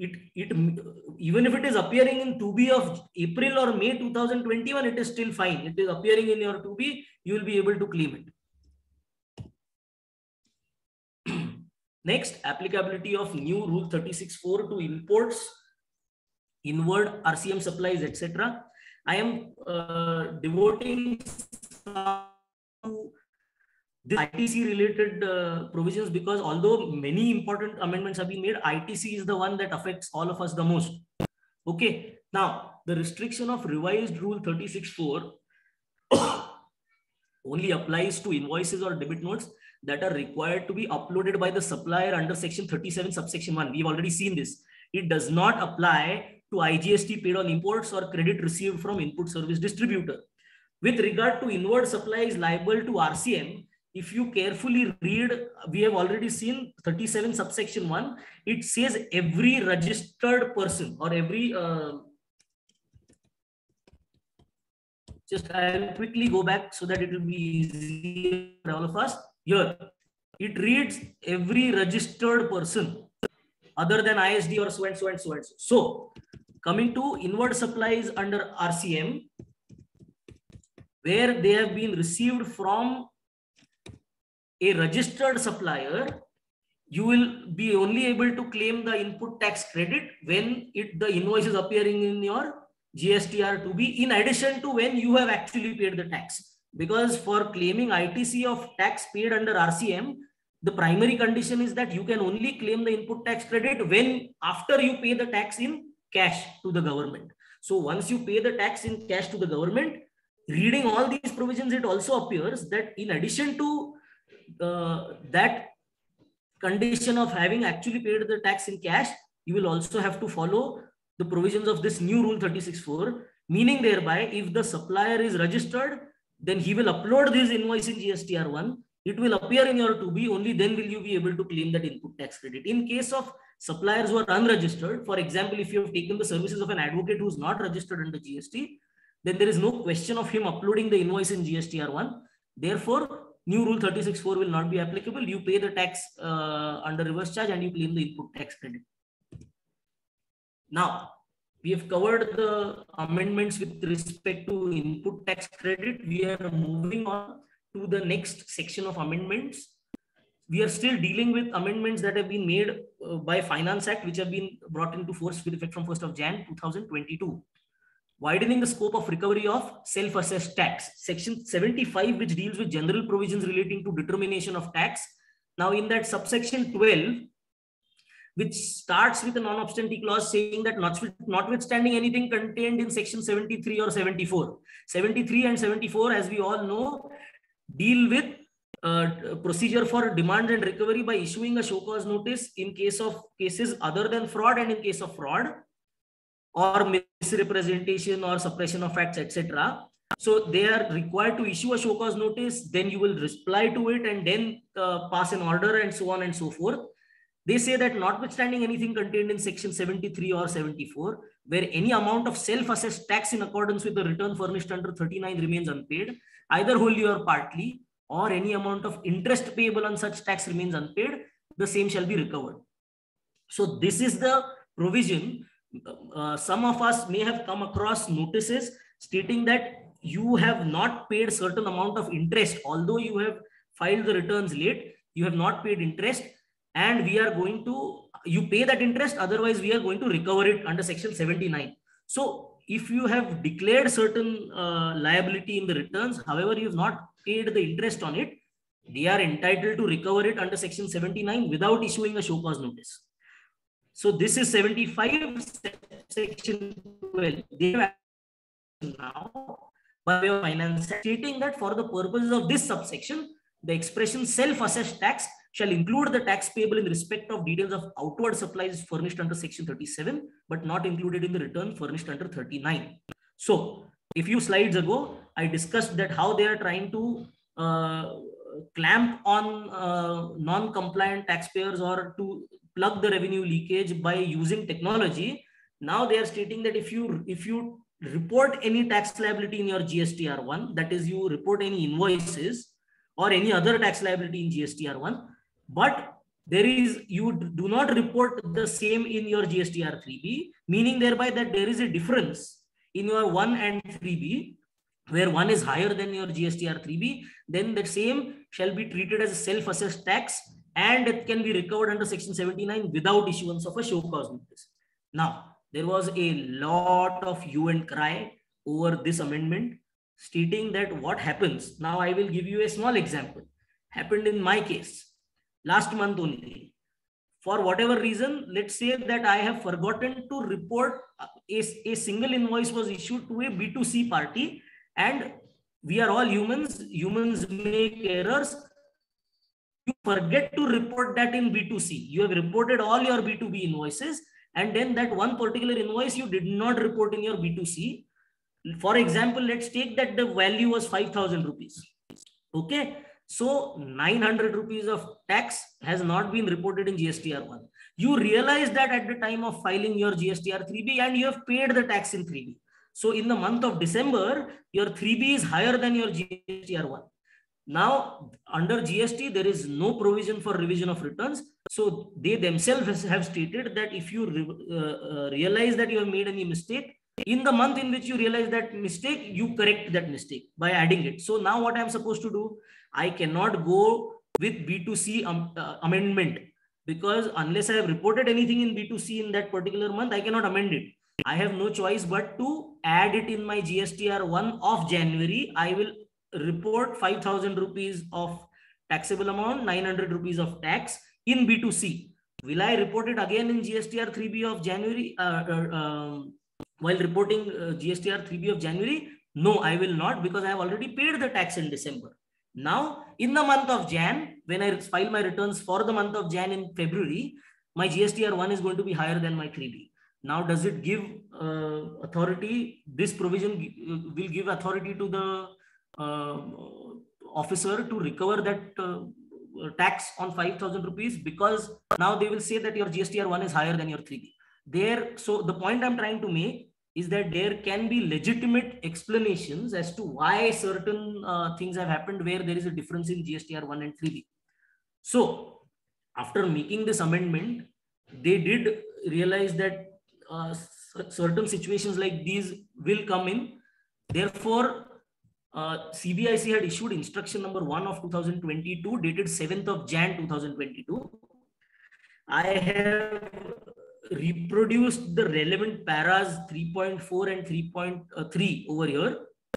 even if it is appearing in 2B of April or May 2021, it is still fine. It is appearing in your 2B, you will be able to claim it. Next, applicability of new Rule 36(4) to imports, inward RCM supplies, etc. I am devoting to the ITC related provisions because although many important amendments have been made, ITC is the one that affects all of us the most. Okay. Now, the restriction of revised Rule 36(4) only applies to invoices or debit notes that are required to be uploaded by the supplier under Section 37 subsection 1. We've already seen this. It does not apply to IGST paid on imports or credit received from input service distributor. With regard to inward supplies liable to RCM, if you carefully read, we have already seen 37 subsection 1, it says every registered person or every, just I'll quickly go back so that it will be easy for all of us. Here, it reads every registered person other than ISD or so and so and so and so. So, coming to inward supplies under RCM, where they have been received from a registered supplier, you will be only able to claim the input tax credit when the invoice is appearing in your GSTR 2B, in addition to when you have actually paid the tax. Because for claiming ITC of tax paid under RCM, the primary condition is that you can only claim the input tax credit when after you pay the tax in cash to the government. So once you pay the tax in cash to the government, reading all these provisions, it also appears that in addition to that condition of having actually paid the tax in cash, you will also have to follow the provisions of this new rule 36(4), meaning thereby if the supplier is registered, then he will upload this invoice in GSTR1. It will appear in your 2B, only then will you be able to claim that input tax credit. In case of suppliers who are unregistered, for example, if you have taken the services of an advocate who is not registered under GST, then there is no question of him uploading the invoice in GSTR1. Therefore, new rule 36(4) will not be applicable. You pay the tax under reverse charge and you claim the input tax credit. Now, we have covered the amendments with respect to input tax credit. We are moving on to the next section of amendments. We are still dealing with amendments that have been made by Finance Act, which have been brought into force with effect from 1st of Jan 2022. Widening the scope of recovery of self-assessed tax. Section 75, which deals with general provisions relating to determination of tax. Now, in that subsection 12, which starts with a non-obstante clause saying that notwithstanding anything contained in section 73 or 74. 73 and 74, as we all know, deal with procedure for demand and recovery by issuing a show cause notice in case of cases other than fraud and in case of fraud or misrepresentation or suppression of facts, etc. So they are required to issue a show cause notice, then you will reply to it and then pass an order and so on and so forth. They say that notwithstanding anything contained in section 73 or 74, where any amount of self-assessed tax in accordance with the return furnished under 39 remains unpaid, either wholly or partly, or any amount of interest payable on such tax remains unpaid, the same shall be recovered. So this is the provision. Some of us may have come across notices stating that you have not paid certain amount of interest, although you have filed the returns late, you have not paid interest, and we are going to, you pay that interest, otherwise we are going to recover it under section 79. So if you have declared certain liability in the returns, however, you have not paid the interest on it, they are entitled to recover it under section 79 without issuing a show cause notice. So this is 75, section 12. They have now by way of Finance stating that for the purposes of this subsection, the expression self-assessed tax shall include the tax payable in respect of details of outward supplies furnished under section 37, but not included in the return furnished under 39. So a few slides ago, I discussed that how they are trying to clamp on non-compliant taxpayers or to plug the revenue leakage by using technology. Now they are stating that if you report any tax liability in your GSTR1, that is, you report any invoices or any other tax liability in GSTR1, but you do not report the same in your GSTR3B, meaning thereby that there is a difference in your 1 and 3B, where 1 is higher than your GSTR3B, then that same shall be treated as a self-assessed tax and it can be recovered under section 79 without issuance of a show cause notice. Now, there was a lot of hue and cry over this amendment, stating that what happens. Now, I will give you a small example. Happened in my case last month only. For whatever reason, let's say that I have forgotten to report a single invoice was issued to a B2C party, and we are all humans. Humans make errors. You forget to report that in B2C. You have reported all your B2B invoices, and then that one particular invoice you did not report in your B2C. For example, let's take that the value was 5,000 rupees. Okay. So 900 rupees of tax has not been reported in GSTR1. You realize that at the time of filing your GSTR3B and you have paid the tax in 3B. So in the month of December, your 3B is higher than your GSTR1. Now, under GST, there is no provision for revision of returns. So they themselves have stated that if you realize that you have made any mistake, in the month in which you realize that mistake, you correct that mistake by adding it. So now what I'm supposed to do? I cannot go with B2C amendment, because unless I have reported anything in B2C in that particular month, I cannot amend it. I have no choice but to add it in my GSTR1 of January. I will report 5,000 rupees of taxable amount, 900 rupees of tax in B2C. Will I report it again in GSTR3B of January? While reporting GSTR3B of January? No, I will not, because I have already paid the tax in December. Now, in the month of Jan, when I file my returns for the month of Jan in February, my GSTR1 is going to be higher than my 3B. Now, does it give authority? This provision will give authority to the officer to recover that tax on 5,000 rupees, because now they will say that your GSTR1 is higher than your 3B. So the point I'm trying to make is that there can be legitimate explanations as to why certain things have happened where there is a difference in GSTR1 and 3B. So after making this amendment, they did realize that certain situations like these will come in. Therefore, CBIC had issued instruction number 1 of 2022 dated 7th of Jan 2022. I have reproduced the relevant paras 3.4 and 3.3 over here.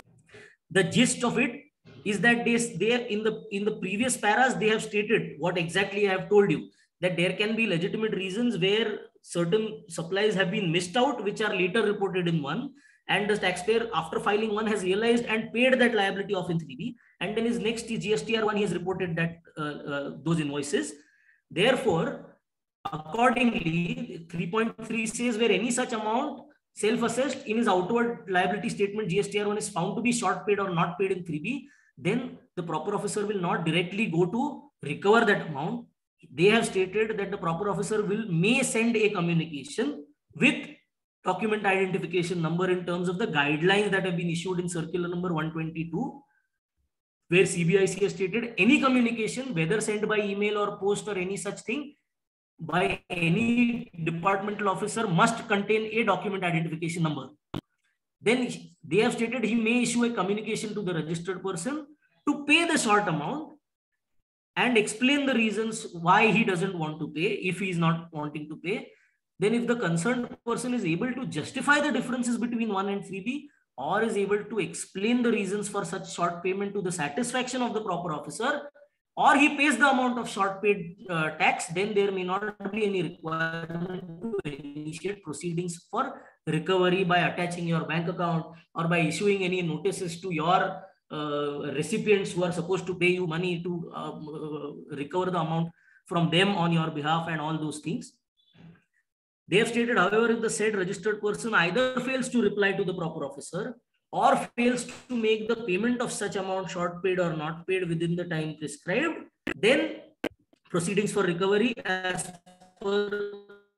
The gist of it is that they in the previous paras, they have stated what exactly I have told you, that there can be legitimate reasons where certain supplies have been missed out, which are later reported in 1, and the taxpayer after filing 1 has realized and paid that liability off in 3B, and then his next GSTR1 he has reported that those invoices. Therefore, accordingly, 3.3 says where any such amount self-assessed in his outward liability statement GSTR1 is found to be short paid or not paid in 3B, then the proper officer will not directly go to recover that amount. They have stated that the proper officer may send a communication with document identification number in terms of the guidelines that have been issued in circular number 122, where CBIC has stated any communication, whether sent by email or post or any such thing, by any departmental officer must contain a document identification number. Then they have stated he may issue a communication to the registered person to pay the short amount and explain the reasons why he doesn't want to pay if he is not wanting to pay. Then if the concerned person is able to justify the differences between 1 and 3B, or is able to explain the reasons for such short payment to the satisfaction of the proper officer, or he pays the amount of short paid tax, then there may not be any requirement to initiate proceedings for recovery by attaching your bank account or by issuing any notices to your recipients who are supposed to pay you money to recover the amount from them on your behalf and all those things. They have stated, however, if the said registered person either fails to reply to the proper officer or fails to make the payment of such amount short paid or not paid within the time prescribed, then proceedings for recovery as per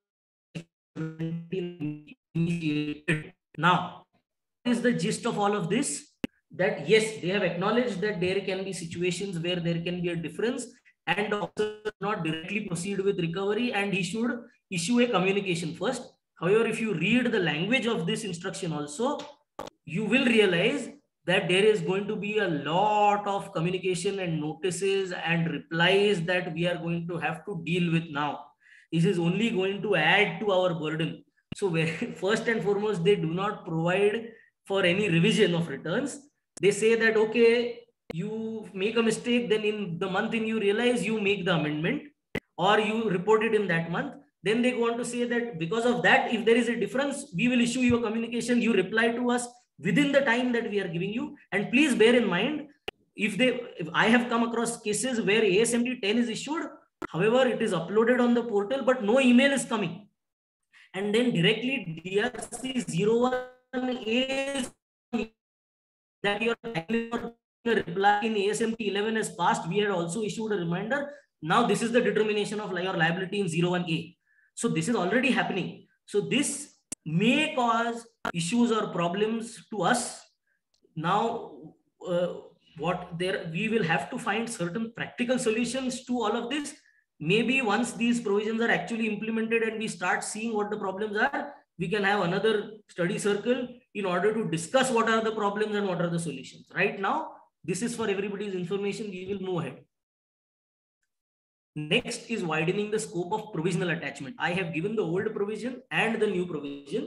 initiated. Now, what is the gist of all of this? That yes, they have acknowledged that there can be situations where there can be a difference and the officer not directly proceed with recovery and he should issue a communication first. However, if you read the language of this instruction also, you will realize that there is going to be a lot of communication and notices and replies that we are going to have to deal with now. This is only going to add to our burden. So first and foremost, they do not provide for any revision of returns. They say that, okay, you make a mistake, then in the month in you realize, you make the amendment or you report it in that month. Then they go on to say that because of that, if there is a difference, we will issue you a communication, you reply to us within the time that we are giving you. And please bear in mind, if I have come across cases where ASMD 10 is issued, however, it is uploaded on the portal, but no email is coming. And then directly DRC 01 is that your reply in ASMT 11 has passed. We had also issued a reminder. Now this is the determination of your liability in 01A. So this is already happening. So this may cause issues or problems to us. Now, we will have to find certain practical solutions to all of this. Maybe once these provisions are actually implemented and we start seeing what the problems are, we can have another study circle in order to discuss what are the problems and what are the solutions. Right now, this is for everybody's information. We will move ahead. Next is widening the scope of provisional attachment. I have given the old provision and the new provision.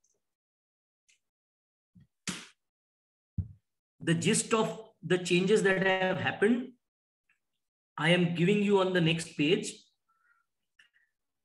The gist of the changes that have happened, I am giving you on the next page.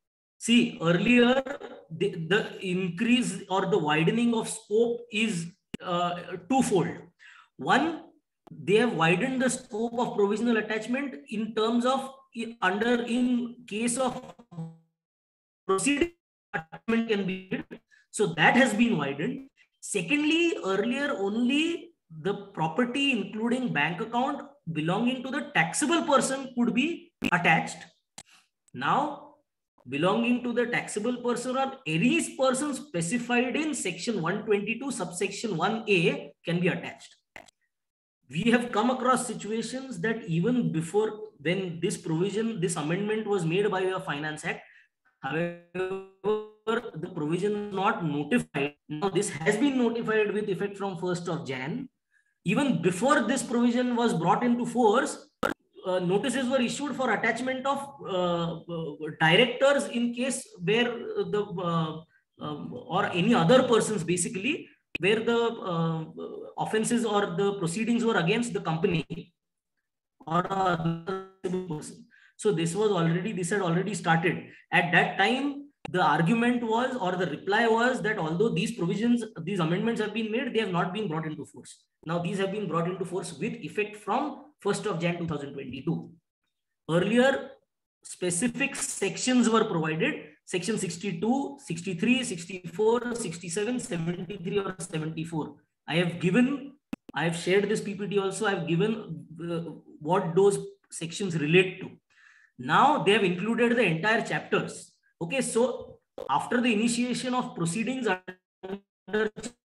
See, earlier, the increase or the widening of scope is twofold. One, they have widened the scope of provisional attachment in terms of in case of proceeding attachment can be made. So that has been widened. Secondly, earlier only the property including bank account belonging to the taxable person could be attached. Now, belonging to the taxable person or any person specified in section 122 subsection 1A can be attached. We have come across situations that even before when this provision, this amendment was made by the Finance Act, however, the provision is not notified. Now this has been notified with effect from 1st of Jan. Even before this provision was brought into force, notices were issued for attachment of directors in case where the or any other persons basically where the offenses or the proceedings were against the company or a person. So this had already started. At that time, the argument was, or the reply was, that although these provisions, these amendments have been made, they have not been brought into force. Now these have been brought into force with effect from 1st of Jan 2022. Earlier, specific sections were provided, section 62, 63, 64, 67, 73 or 74. I have shared this PPT also. I have given what those sections relate to. Now they have included the entire chapters. Okay, so after the initiation of proceedings under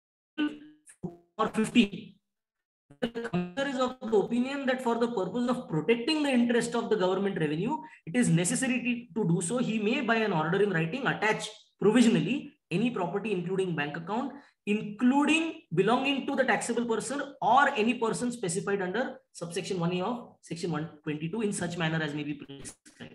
50, the Commissioner is of the opinion that for the purpose of protecting the interest of the government revenue, it is necessary to do so. He may, by an order in writing, attach provisionally any property including bank account, including belonging to the taxable person or any person specified under subsection 1A of section 122 in such manner as may be prescribed.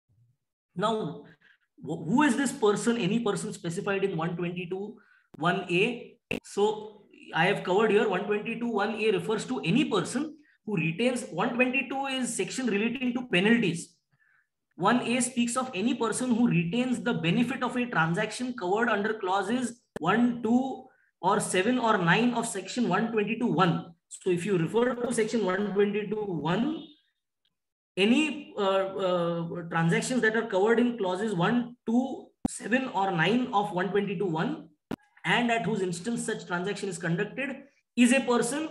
Now, who is this person? Any person specified in 122 1A. So I have covered here 122 1A refers to any person who retains. 122 is section relating to penalties. 1A speaks of any person who retains the benefit of a transaction covered under clauses 1, 2 or 7 or 9 of section 122 1. So if you refer to section 122 1, any transactions that are covered in clauses 1, 2, 7 or 9 of 122 1 and at whose instance such transaction is conducted is a person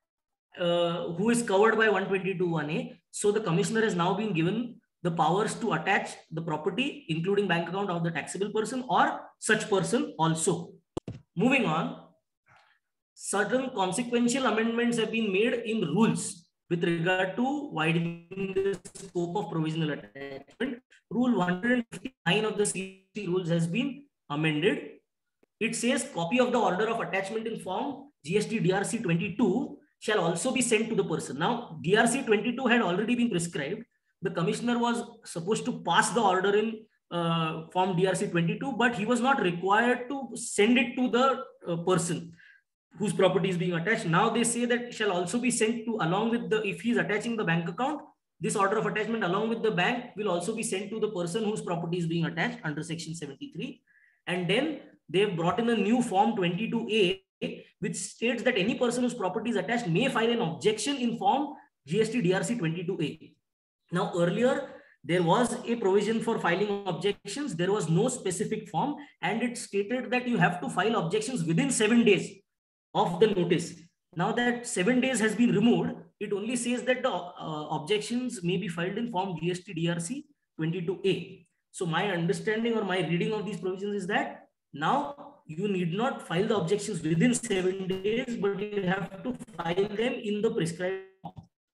who is covered by 122 1A. So the Commissioner has now been given the powers to attach the property including bank account of the taxable person or such person also. Moving on, certain consequential amendments have been made in rules with regard to widening the scope of provisional attachment. Rule 159 of the CST rules has been amended. It says copy of the order of attachment in form GST DRC 22 shall also be sent to the person. Now, DRC 22 had already been prescribed. The Commissioner was supposed to pass the order in form DRC 22, but he was not required to send it to the person whose property is being attached. Now they say that shall also be sent to, along with the, if he is attaching the bank account, this order of attachment along with the bank will also be sent to the person whose property is being attached under section 73. And then they have brought in a new form 22A, which states that any person whose property is attached may file an objection in form GST DRC 22A. Now earlier, there was a provision for filing objections. There was no specific form, and it stated that you have to file objections within 7 days of the notice. Now that 7 days has been removed, it only says that the objections may be filed in form GST DRC 22A. So my understanding or my reading of these provisions is that now you need not file the objections within 7 days, but you have to file them in the prescribed form.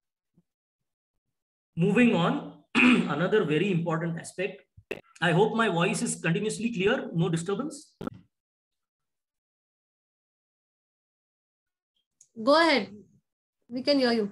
Moving on, another very important aspect. I hope my voice is continuously clear, no disturbance. Go ahead. We can hear you.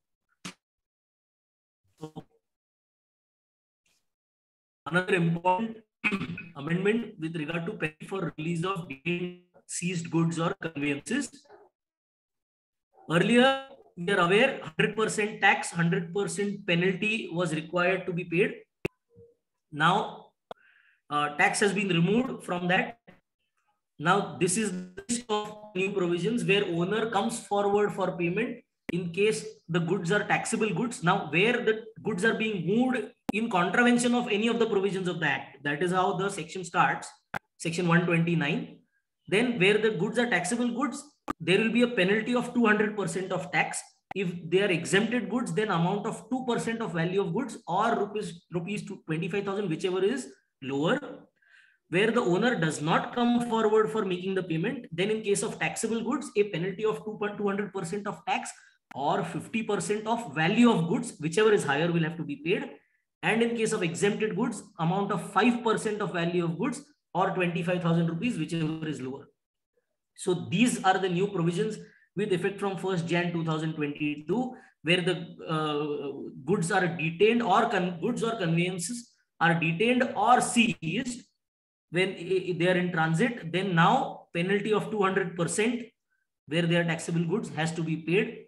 Another important amendment with regard to penalty for release of seized goods or conveyances. Earlier, we are aware 100% tax, 100% penalty was required to be paid. Now, tax has been removed from that. Now, this is the list of new provisions where owner comes forward for payment in case the goods are taxable goods. Now, where the goods are being moved in contravention of any of the provisions of the Act. That is how the section starts, section 129. Then where the goods are taxable goods, there will be a penalty of 200% of tax. If they are exempted goods, then amount of 2% of value of goods or rupees 25,000, whichever is lower. Where the owner does not come forward for making the payment, then in case of taxable goods, a penalty of 200% of tax or 50% of value of goods, whichever is higher, will have to be paid. And in case of exempted goods, amount of 5% of value of goods or 25,000 rupees, whichever is lower. So these are the new provisions with effect from 1st Jan 2022, where the goods are detained or goods or conveyances are detained or seized when they are in transit. Then now penalty of 200% where they are taxable goods has to be paid.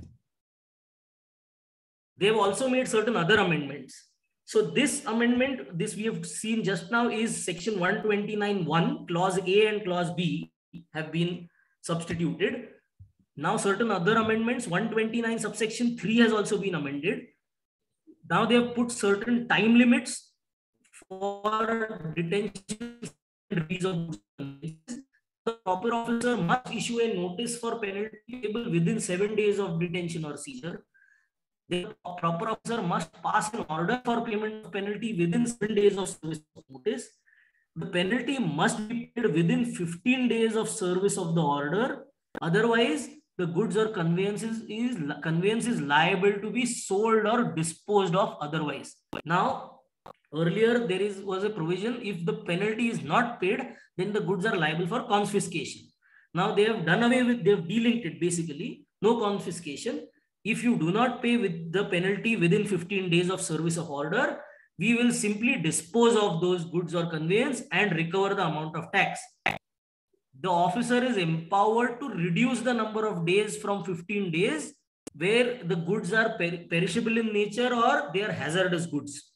They have also made certain other amendments. So this amendment, this we have seen just now, is section 129(1), clause A and clause B have been substituted. Now certain other amendments, 129 subsection 3 has also been amended. Now they have put certain time limits for detention and release of goods. The proper officer must issue a notice for penalty payable within 7 days of detention or seizure. The proper officer must pass an order for payment of penalty within 7 days of service of notice. The penalty must be paid within 15 days of service of the order. Otherwise, the goods or conveyance is liable to be sold or disposed of otherwise. Now, earlier there was a provision, if the penalty is not paid, then the goods are liable for confiscation. Now they have done away with, they have delinked it basically, no confiscation. If you do not pay with the penalty within 15 days of service of order, we will simply dispose of those goods or conveyance and recover the amount of tax. The officer is empowered to reduce the number of days from 15 days where the goods are perishable in nature or they are hazardous goods.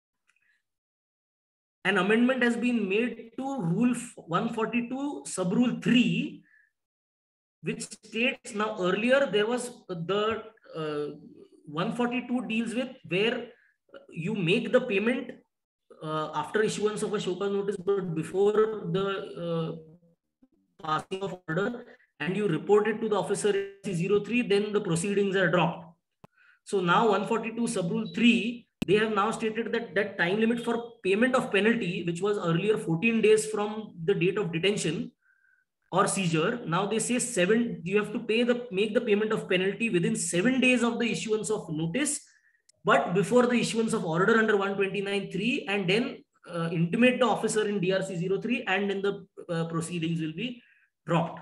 An amendment has been made to Rule 142, Sub-Rule 3, which states, now earlier there was the 142 deals with where you make the payment after issuance of a show cause notice, but before the passing of order, and you report it to the officer C03, then the proceedings are dropped. So now 142 Sub-Rule 3, they have now stated that that time limit for payment of penalty, which was earlier 14 days from the date of detention or seizure, now they say you have to make the payment of penalty within 7 days of the issuance of notice, but before the issuance of order under 129(3), and then intimate the officer in DRC 03, and then the proceedings will be dropped.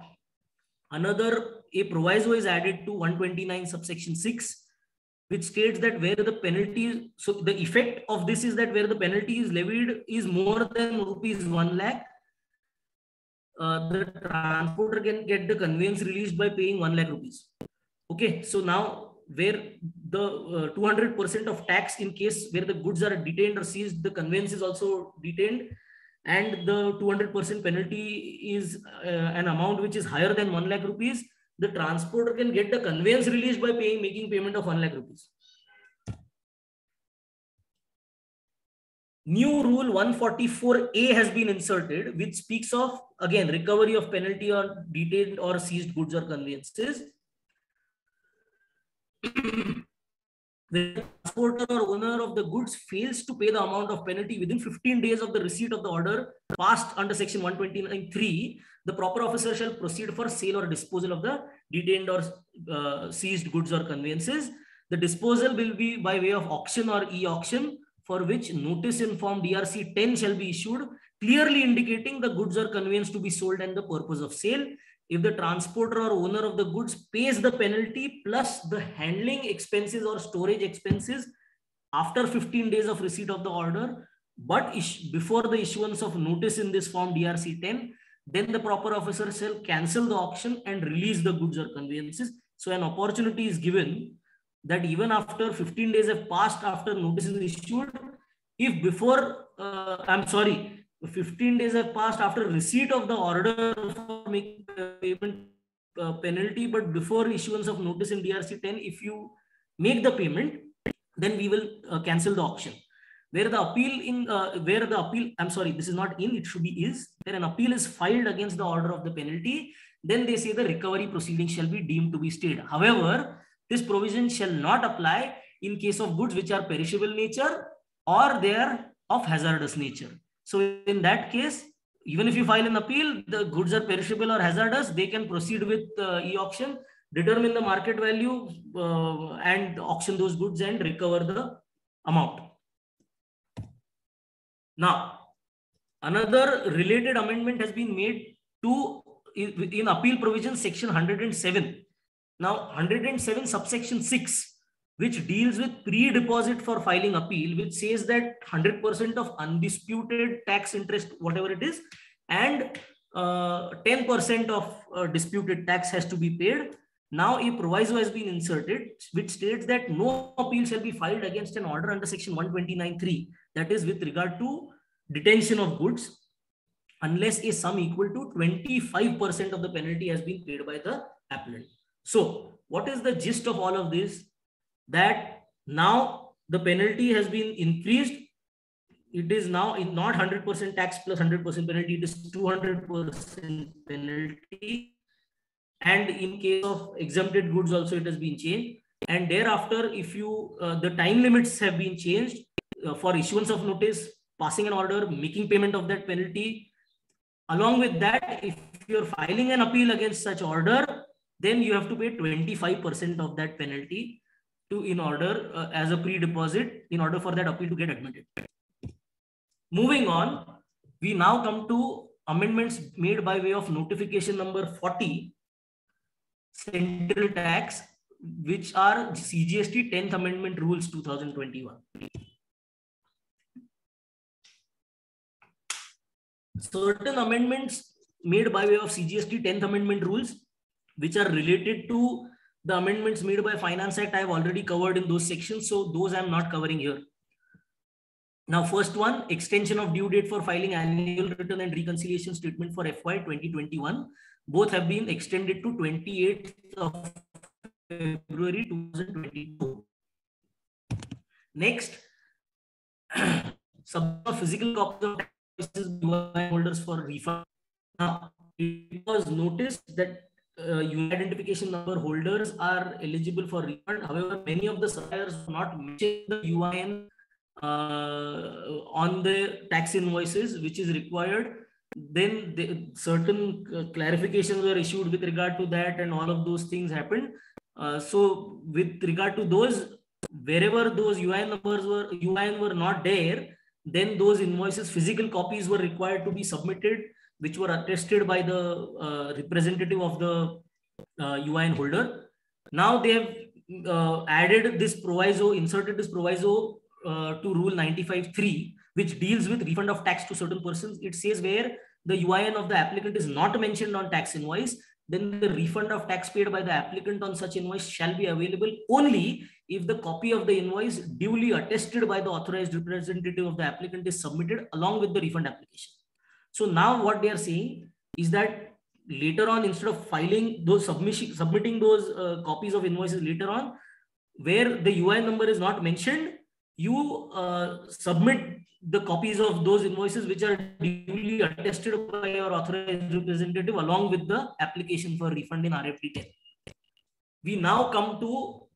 A proviso is added to 129 subsection 6, which states that where the penalty, so the effect of this is that where the penalty is levied is more than rupees 1 lakh, the transporter can get the conveyance released by paying 1 lakh rupees. Okay, so now where the 200% of tax in case where the goods are detained or seized, the conveyance is also detained, and the 200% penalty is an amount which is higher than 1 lakh rupees, the transporter can get the conveyance released by making payment of 1 lakh rupees. New rule 144A has been inserted, which speaks of, again, recovery of penalty on detained or seized goods or conveyances. The transporter or owner of the goods fails to pay the amount of penalty within 15 days of the receipt of the order passed under section 129(3), the proper officer shall proceed for sale or disposal of the detained or seized goods or conveyances. The disposal will be by way of auction or e-auction, for which notice in form DRC 10 shall be issued, clearly indicating the goods or conveyance to be sold and the purpose of sale. If the transporter or owner of the goods pays the penalty plus the handling expenses or storage expenses after 15 days of receipt of the order, but before the issuance of notice in this form DRC 10, then the proper officer shall cancel the auction and release the goods or conveyances. So an opportunity is given that even after 15 days have passed after notice is issued, if before, 15 days have passed after receipt of the order for making payment penalty, but before issuance of notice in DRC 10, if you make the payment, then we will cancel the auction. Where the appeal I'm sorry, this is not in, it should be is, where an appeal is filed against the order of the penalty, then they say the recovery proceeding shall be deemed to be stayed. However, this provision shall not apply in case of goods which are perishable nature or they are of hazardous nature. So in that case, even if you file an appeal, the goods are perishable or hazardous, they can proceed with e-auction, determine the market value and auction those goods and recover the amount. Now, another related amendment has been made to in appeal provision section 107. Now, 107 subsection 6, which deals with pre-deposit for filing appeal, which says that 100% of undisputed tax interest, whatever it is, and 10% of disputed tax has to be paid. Now, a proviso has been inserted, which states that no appeal shall be filed against an order under section 129(3), that is with regard to detention of goods, unless a sum equal to 25% of the penalty has been paid by the appellant. So, what is the gist of all of this? That now the penalty has been increased. It is now not 100% tax plus 100% penalty, it is 200% penalty. And in case of exempted goods also it has been changed. And thereafter, if you, the time limits have been changed for issuance of notice, passing an order, making payment of that penalty. Along with that, if you're filing an appeal against such order, then you have to pay 25% of that penalty in order as a pre-deposit in order for that appeal to get admitted. Moving on, we now come to amendments made by way of notification number 40, central tax, which are CGST 10th Amendment Rules 2021. Certain amendments made by way of CGST 10th Amendment Rules, which are related to the amendments made by Finance Act, I have already covered in those sections, so those I am not covering here. Now, first one, extension of due date for filing annual return and reconciliation statement for FY 2021. Both have been extended to 28th of February 2022. Next, submission of physical copies of taxes by holders for refund. Now, it was noticed that unique identification number holders are eligible for refund. However, many of the suppliers do not mention the UIN on the tax invoices, which is required. Then certain clarifications were issued with regard to that, and all of those things happened. So with regard to those, wherever those UIN were not there, then those invoices, physical copies were required to be submitted, which were attested by the representative of the UIN holder. Now they have added this proviso, inserted this proviso to Rule 95(3), which deals with refund of tax to certain persons. It says where the UIN of the applicant is not mentioned on tax invoice, then the refund of tax paid by the applicant on such invoice shall be available only if the copy of the invoice duly attested by the authorized representative of the applicant is submitted along with the refund application. So now what they are saying is that later on, instead of filing those submitting those copies of invoices later on, where the UIN number is not mentioned, you submit the copies of those invoices which are duly attested by your authorized representative along with the application for refund in RFD 10. We now come to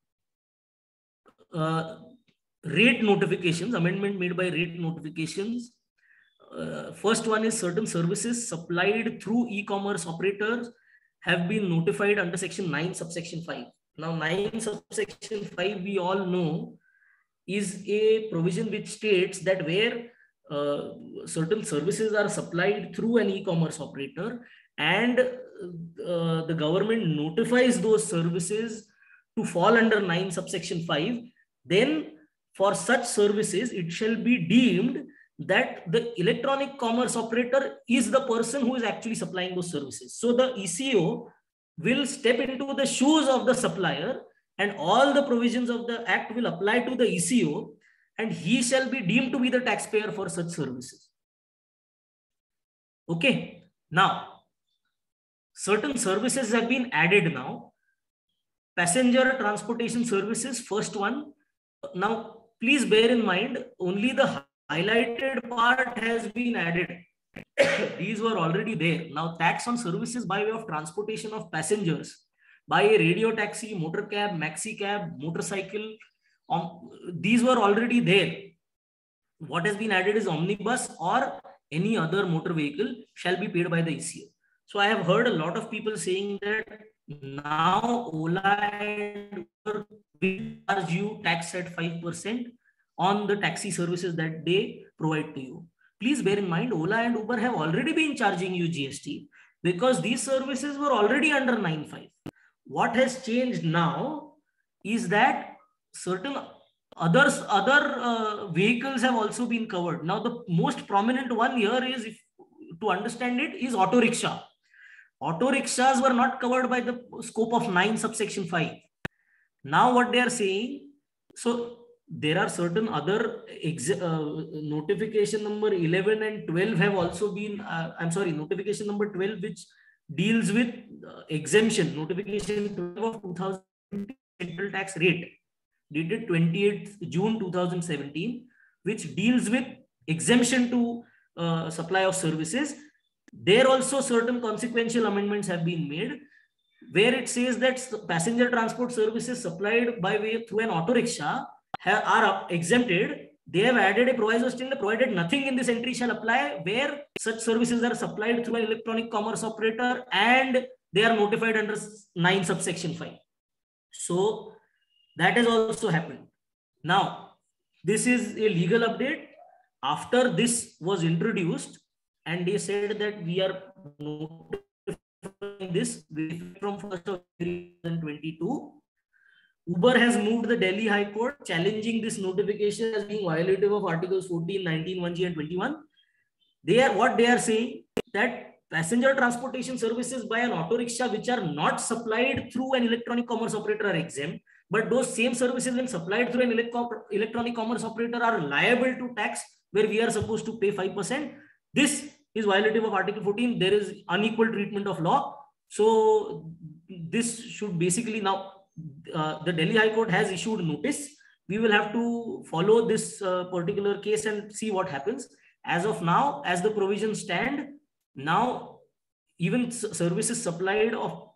rate notifications, amendment made by rate notifications. First one is certain services supplied through e-commerce operators have been notified under section 9 subsection 5. Now 9 subsection 5 we all know is a provision which states that where certain services are supplied through an e-commerce operator and the government notifies those services to fall under 9 subsection 5, then for such services it shall be deemed that the electronic commerce operator is the person who is actually supplying those services. So the ECO will step into the shoes of the supplier, and all the provisions of the act will apply to the ECO, and he shall be deemed to be the taxpayer for such services. Okay. Now, certain services have been added now. Passenger transportation services, first one. Now, please bear in mind, only the highlighted part has been added. These were already there. Now, tax on services by way of transportation of passengers by a radio taxi, motor cab, maxi cab, motorcycle, these were already there. What has been added is omnibus or any other motor vehicle shall be paid by the ECA. So I have heard a lot of people saying that now Ola and Uber will charge you tax at 5% on the taxi services that they provide to you. Please bear in mind, Ola and Uber have already been charging you GST because these services were already under 9.5. What has changed now is that certain other vehicles have also been covered. Now, the most prominent one here is, if to understand it, is auto rickshaw. Auto rickshaws were not covered by the scope of 9 subsection 5. Now what they are saying, so there are certain other notification number 11 and 12 have also been, notification number 12, which deals with exemption, notification 12 of 2020 central tax rate, dated 28th June 2017, which deals with exemption to supply of services. There also certain consequential amendments have been made, where it says that passenger transport services supplied by way through an auto rickshaw are exempted. They have added a proviso stating that provided nothing in this entry shall apply where such services are supplied through an electronic commerce operator and they are notified under 9 subsection 5. So that has also happened. Now, this is a legal update. After this was introduced, and they said that we are notifying this from 1st of 2022. Uber has moved the Delhi High Court challenging this notification as being violative of Articles 14, 19, 1G and 21. What they are saying that passenger transportation services by an auto rickshaw which are not supplied through an electronic commerce operator are exempt, but those same services when supplied through an electronic commerce operator are liable to tax where we are supposed to pay 5%. This is violative of Article 14. There is unequal treatment of law. So this should basically now, the Delhi High Court has issued notice. We will have to follow this particular case and see what happens. As of now, as the provisions stand, now even services supplied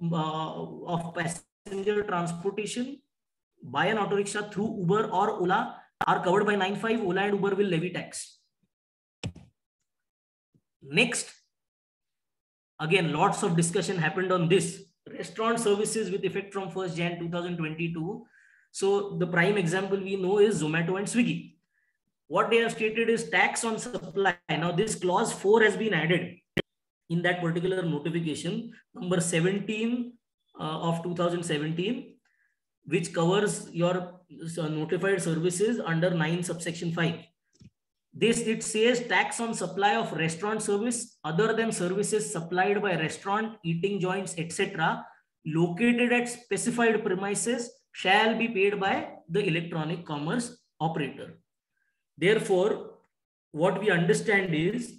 of passenger transportation by an auto rickshaw through Uber or Ola are covered by 9.5. Ola and Uber will levy tax. Next, again, lots of discussion happened on this. Restaurant services with effect from 1st Jan 2022. So the prime example we know is Zomato and Swiggy. What they have stated is tax on supply. Now this clause 4 has been added in that particular notification, number 17 of 2017, which covers your notified services under 9 subsection 5. It says tax on supply of restaurant service other than services supplied by restaurant, eating joints, etc. located at specified premises shall be paid by the electronic commerce operator. Therefore, what we understand is,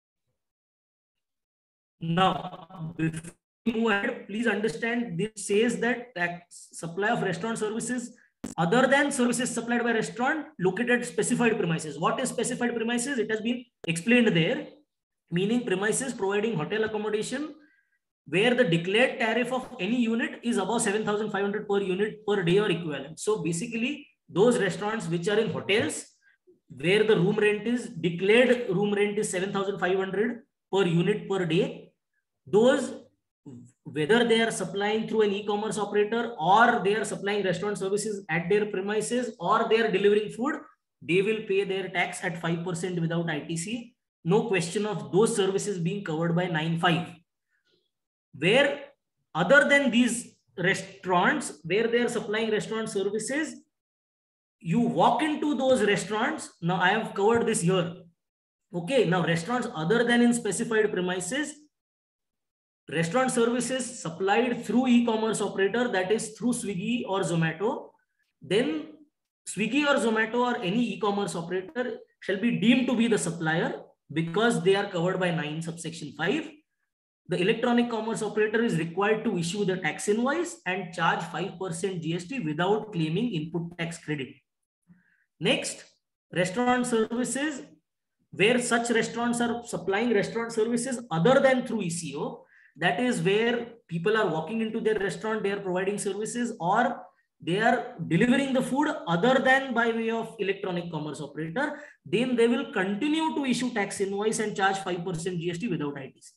now before we move ahead, please understand this says that supply of restaurant services other than services supplied by restaurant located at specified premises. What is specified premises? It has been explained there, meaning premises providing hotel accommodation where the declared tariff of any unit is above 7,500 per unit per day or equivalent. So basically those restaurants which are in hotels where the room rent is declared room rent is 7,500 per unit per day, those, whether they are supplying through an e-commerce operator or they are supplying restaurant services at their premises or they are delivering food, they will pay their tax at 5% without ITC. No question of those services being covered by 9.5. Where other than these restaurants, where they are supplying restaurant services, you walk into those restaurants. Now I have covered this here. Okay, now restaurants other than in specified premises, restaurant services supplied through e-commerce operator, that is through Swiggy or Zomato, then Swiggy or Zomato or any e-commerce operator shall be deemed to be the supplier because they are covered by 9 subsection 5, the electronic commerce operator is required to issue the tax invoice and charge 5% GST without claiming input tax credit. Next, restaurant services, where such restaurants are supplying restaurant services other than through ECO, that is where people are walking into their restaurant, they are providing services, or they are delivering the food other than by way of electronic commerce operator, then they will continue to issue tax invoice and charge 5% GST without ITC.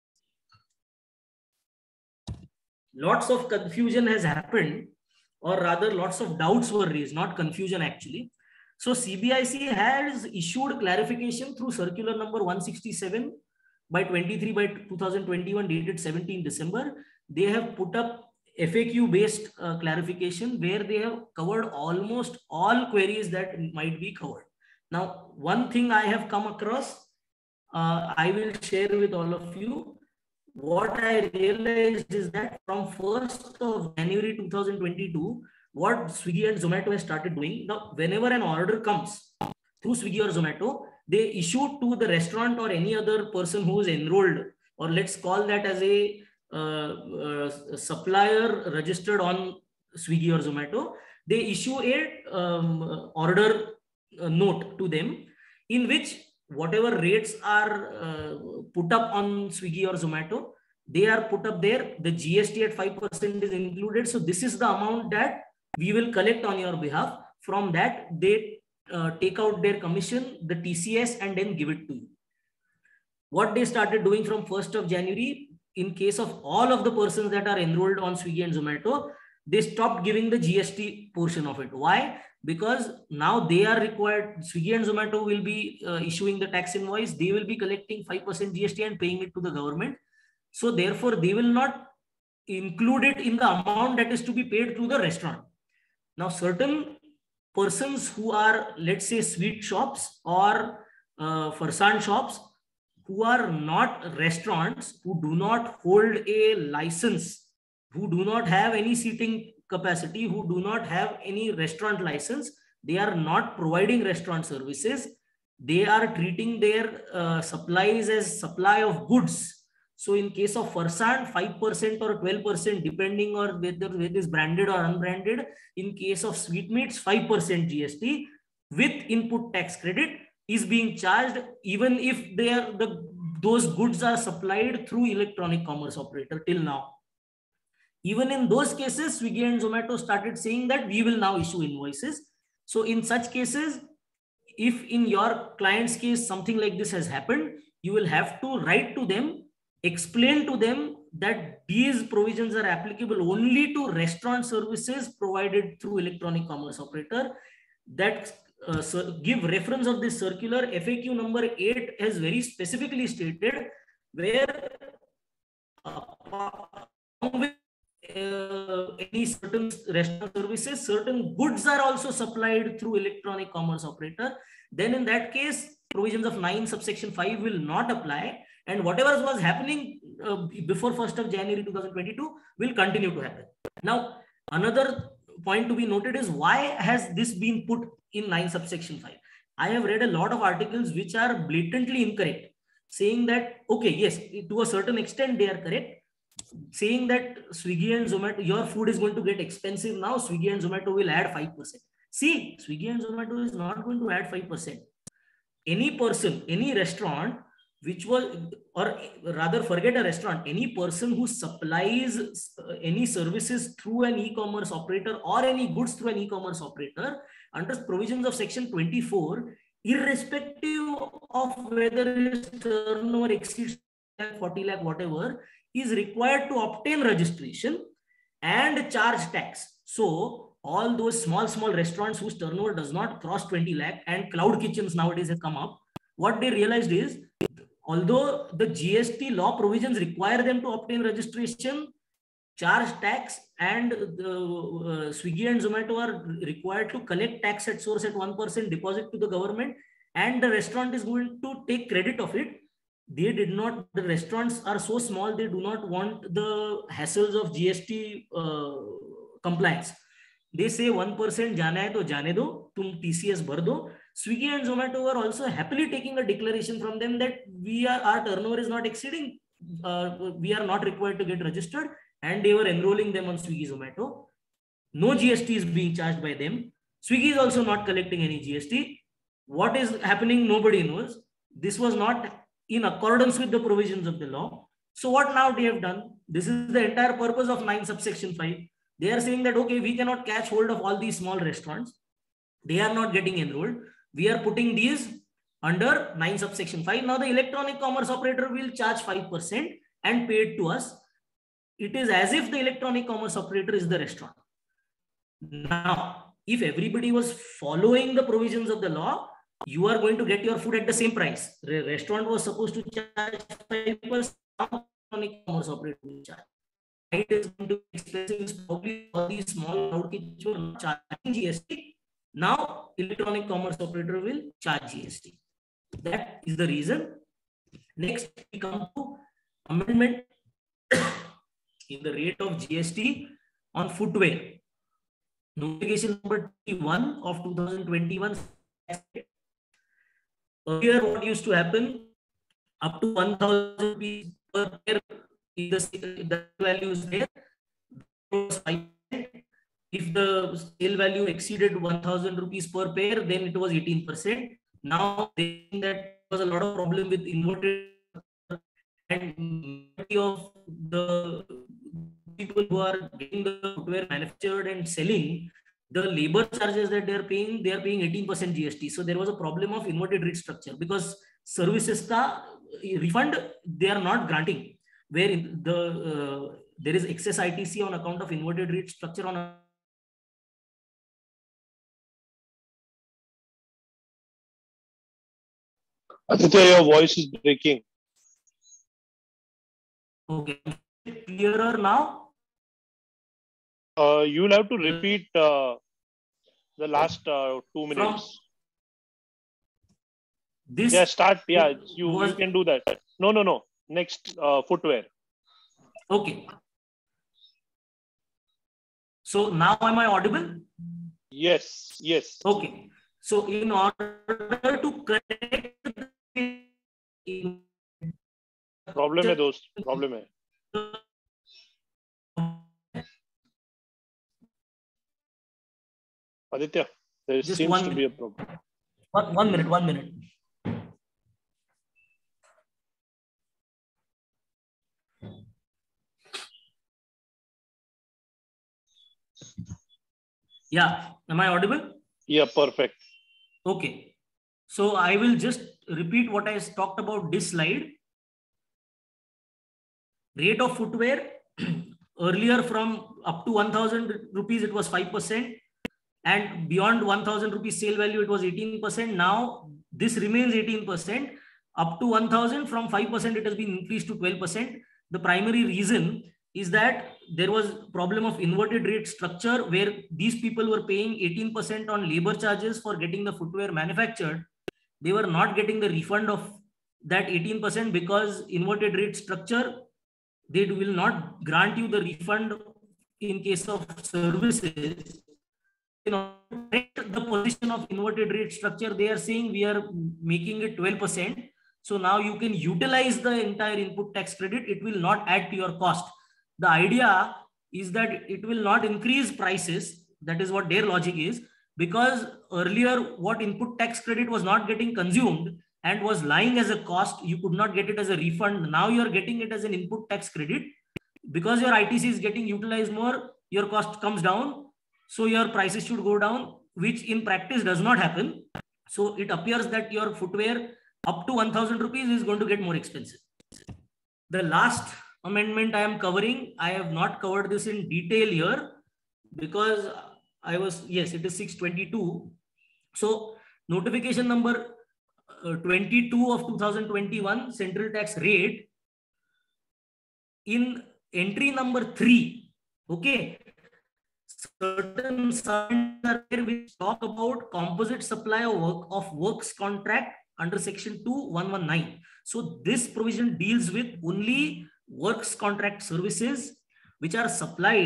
Lots of confusion has happened, or rather lots of doubts were raised, not confusion actually. So CBIC has issued clarification through circular number 167 by 23 by 2021 dated 17 December. They have put up FAQ based clarification where they have covered almost all queries that might be covered. Now, one thing I have come across, I will share with all of you. What I realized is that from 1st of January 2022, what Swiggy and Zomato has started doing, now whenever an order comes through Swiggy or Zomato, they issue to the restaurant or any other person who is enrolled, or let's call that as a supplier registered on Swiggy or Zomato, they issue a order note to them in which whatever rates are put up on Swiggy or Zomato, they are put up there. The GST at 5% is included. So this is the amount that we will collect on your behalf. From that, they take out their commission, the TCS, and then give it to you. What they started doing from 1st of January, in case of all of the persons that are enrolled on Swiggy and Zomato, they stopped giving the GST portion of it. Why? Because now they are required, Swiggy and Zomato will be issuing the tax invoice, they will be collecting 5% GST and paying it to the government. So therefore, they will not include it in the amount that is to be paid to the restaurant. Now, certain persons who are, let's say, sweet shops or farsan shops, who are not restaurants, who do not hold a license, who do not have any seating capacity, who do not have any restaurant license, they are not providing restaurant services. They are treating their supplies as supply of goods. So in case of farsan, 5% or 12%, depending on whether it is branded or unbranded. In case of sweetmeats, 5% GST with input tax credit is being charged, even if they are those goods are supplied through electronic commerce operator till now. Even in those cases, Swiggy and Zomato started saying that we will now issue invoices. So in such cases, if in your client's case something like this has happened, you will have to write to them, explain to them that these provisions are applicable only to restaurant services provided through electronic commerce operator. That give reference of this circular. FAQ number 8 has very specifically stated where any certain restaurant services, certain goods are also supplied through electronic commerce operator. Then in that case, provisions of 9 subsection 5 will not apply. And whatever was happening before 1st of January 2022 will continue to happen. Now, another point to be noted is why has this been put in 9 subsection 5? I have read a lot of articles which are blatantly incorrect, saying that, okay, yes, to a certain extent they are correct, saying that Swiggy and Zomato, your food is going to get expensive now, Swiggy and Zomato will add 5%. See, Swiggy and Zomato is not going to add 5%. Any person, any restaurant, which was, or rather forget a restaurant, any person who supplies any services through an e-commerce operator or any goods through an e-commerce operator under provisions of section 24, irrespective of whether his turnover exceeds 40 lakh, whatever, is required to obtain registration and charge tax. So all those small restaurants whose turnover does not cross 20 lakh and cloud kitchens nowadays have come up, what they realized is, although the GST law provisions require them to obtain registration, charge tax, and Swiggy and Zomato are required to collect tax at source at 1% deposit to the government, and the restaurant is going to take credit of it. They did not, the restaurants are so small, they do not want the hassles of GST compliance. they say 1% जाना है तो जाने दो, तुम TCS भर दो. Swiggy and Zomato were also happily taking a declaration from them that our turnover is not exceeding, we are not required to get registered, and they were enrolling them on Swiggy, Zomato. No GST is being charged by them. Swiggy is also not collecting any GST. What is happening, nobody knows. This was not in accordance with the provisions of the law. So what now they have done? This is the entire purpose of 9 subsection 5. They are saying that, okay, we cannot catch hold of all these small restaurants. They are not getting enrolled. We are putting these under 9 subsection 5. Now the electronic commerce operator will charge 5% and pay it to us. It is as if the electronic commerce operator is the restaurant. Now, if everybody was following the provisions of the law, you are going to get your food at the same price. The restaurant was supposed to charge 5%. Electronic commerce operator will charge. It is going to be expensive, probably all these small crowd which were not charging GST. Now, electronic commerce operator will charge GST. That is the reason. Next, we come to amendment in the rate of GST on footwear. Notification number 1 of 2021. Earlier, what used to happen, up to 1,000 rupees per pair, if the value is there, was 5%. If the sale value exceeded 1,000 rupees per pair, then it was 18%. Now, that was a lot of problem with inverted, and many of the people who are getting the footwear manufactured and selling, the labor charges that they are paying 18% GST. So there was a problem of inverted rate structure, because services ka refund they are not granting, where there is excess ITC on account of inverted rate structure on a Aditya, your voice is breaking. Okay, clearer now? You'll have to repeat the last 2 minutes. This yeah, start. Yeah, you can do that. No. Next, footwear. Okay. So now am I audible? Yes. Okay. So in order to correct problem है दोस्त, problem है. Aditya, there seems to be a problem. One minute. Yeah, am I audible? Yeah, perfect. Okay. So I will just repeat what I talked about this slide. Rate of footwear, earlier from up to 1,000 rupees, it was 5%. And beyond 1,000 rupees sale value, it was 18%. Now this remains 18%. Up to 1,000, from 5%, it has been increased to 12%. The primary reason is that there was a problem of inverted rate structure, where these people were paying 18% on labor charges for getting the footwear manufactured. They were not getting the refund of that 18% because inverted rate structure, they will not grant you the refund in case of services. The position of inverted rate structure, they are saying we are making it 12%. So now you can utilize the entire input tax credit. It will not add to your cost. The idea is that it will not increase prices. That is what their logic is, because earlier what input tax credit was not getting consumed and was lying as a cost, you could not get it as a refund. Now you are getting it as an input tax credit. Because your ITC is getting utilized more, your cost comes down. So your prices should go down, which in practice does not happen. So it appears that your footwear up to 1,000 rupees is going to get more expensive. The last amendment I am covering, I have not covered this in detail here because it is 622. So notification number 22 of 2021, central tax rate, in entry number 3, okay, certain signs are there which talk about composite supply of works contract under section 2119. So this provision deals with only works contract services which are supplied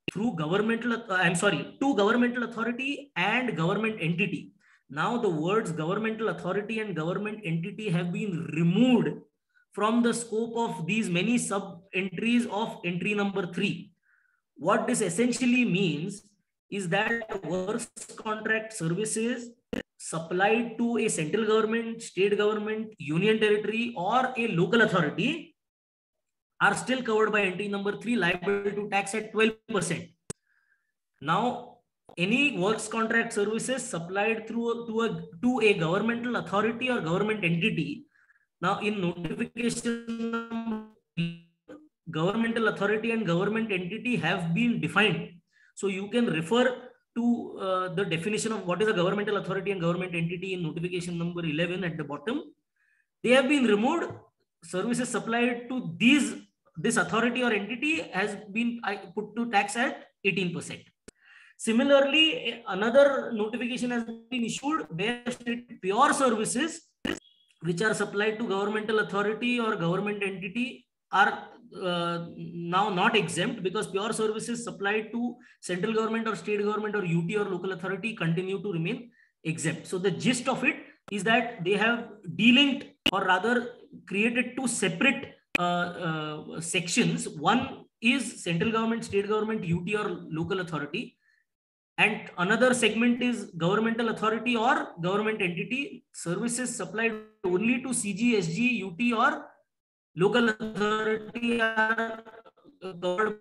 through governmental, to governmental authority and government entity. Now the words governmental authority and government entity have been removed from the scope of these many sub entries of entry number 3. What this essentially means is that works contract services supplied to a central government, state government, union territory, or a local authority are still covered by entry number 3, liable to tax at 12%. Now, any works contract services supplied to a governmental authority or government entity. Now, in notification, governmental authority and government entity have been defined. So you can refer to the definition of what is a governmental authority and government entity in notification number 11 at the bottom. They have been removed. Services supplied to this authority or entity has been put to tax at 18%. Similarly, another notification has been issued where pure services which are supplied to governmental authority or government entity are now not exempt, because pure services supplied to central government or state government or UT or local authority continue to remain exempt. So the gist of it is that they have delinked, or rather created two separate sections. One is central government, state government, UT or local authority. And another segment is governmental authority or government entity, services supplied only to CG, SG, UT or local authority are covered.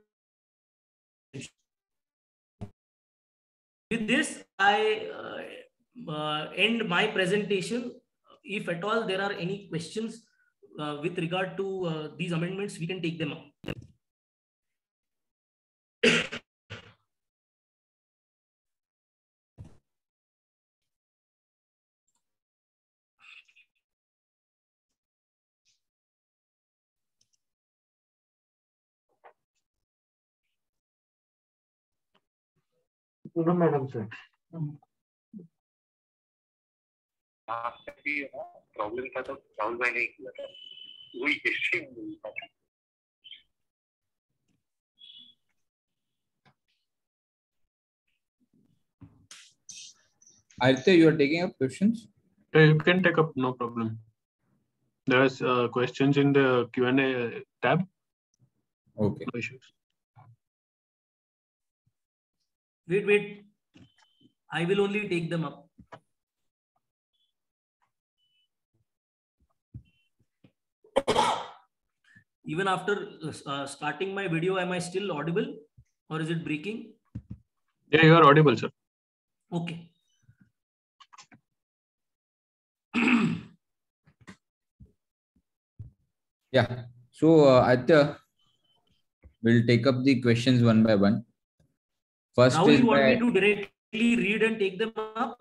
With this, I end my presentation. If at all there are any questions with regard to these amendments, we can take them up. No, madam, sir. Problem था तो राहुल भाई ने किया था, वही history में मिलता था। Aditya, you are taking up questions? Yeah, you can take up, no problem. There are questions in the Q&A tab. Okay. No issues. Wait. I will only take them up. Even after starting my video, am I still audible or is it breaking? Yeah, you are audible, sir. Okay. Yeah. So, Aditya, we'll take up the questions one by one. First Now is you want me to directly read and take them up?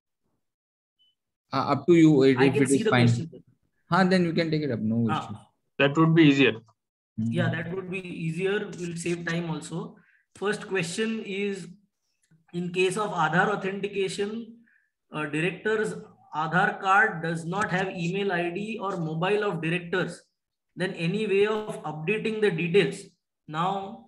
Up to you. I If can it see is the fine. question. Then you can take it up. No issue. That would be easier. Yeah, that would be easier. We'll save time also. First question is, in case of Aadhaar authentication, director's Aadhaar card does not have email ID or mobile of directors, then any way of updating the details. Now,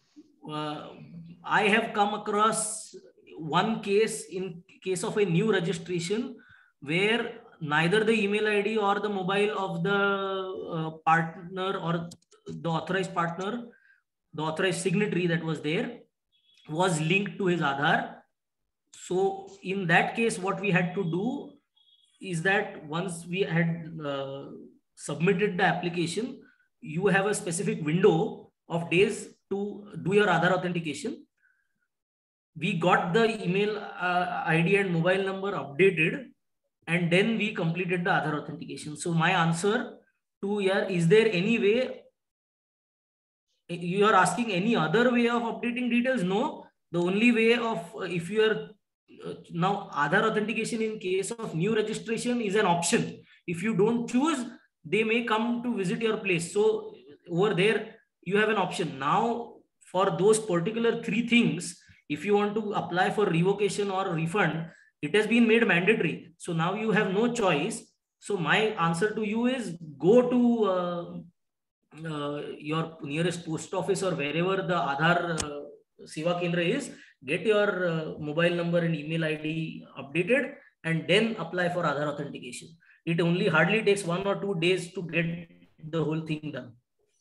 I have come across one case, in case of a new registration, where neither the email ID or the mobile of the partner or the authorized partner, the authorized signatory that was there, was linked to his Aadhaar. So in that case, what we had to do is that once we had submitted the application, you have a specific window of days to do your Aadhaar authentication. We got the email ID and mobile number updated, and then we completed the Aadhaar authentication. So my answer to is there any way? You are asking any other way of updating details? No. The only way of, if you are now Aadhaar authentication in case of new registration is an option. If you don't choose, they may come to visit your place. So over there, you have an option. Now for those particular 3 things, if you want to apply for revocation or refund, it has been made mandatory. So now you have no choice. So my answer to you is go to your nearest post office or wherever the Aadhaar Seva Kendra is get your mobile number and email ID updated and then apply for Aadhaar authentication. It only hardly takes 1 or 2 days to get the whole thing done.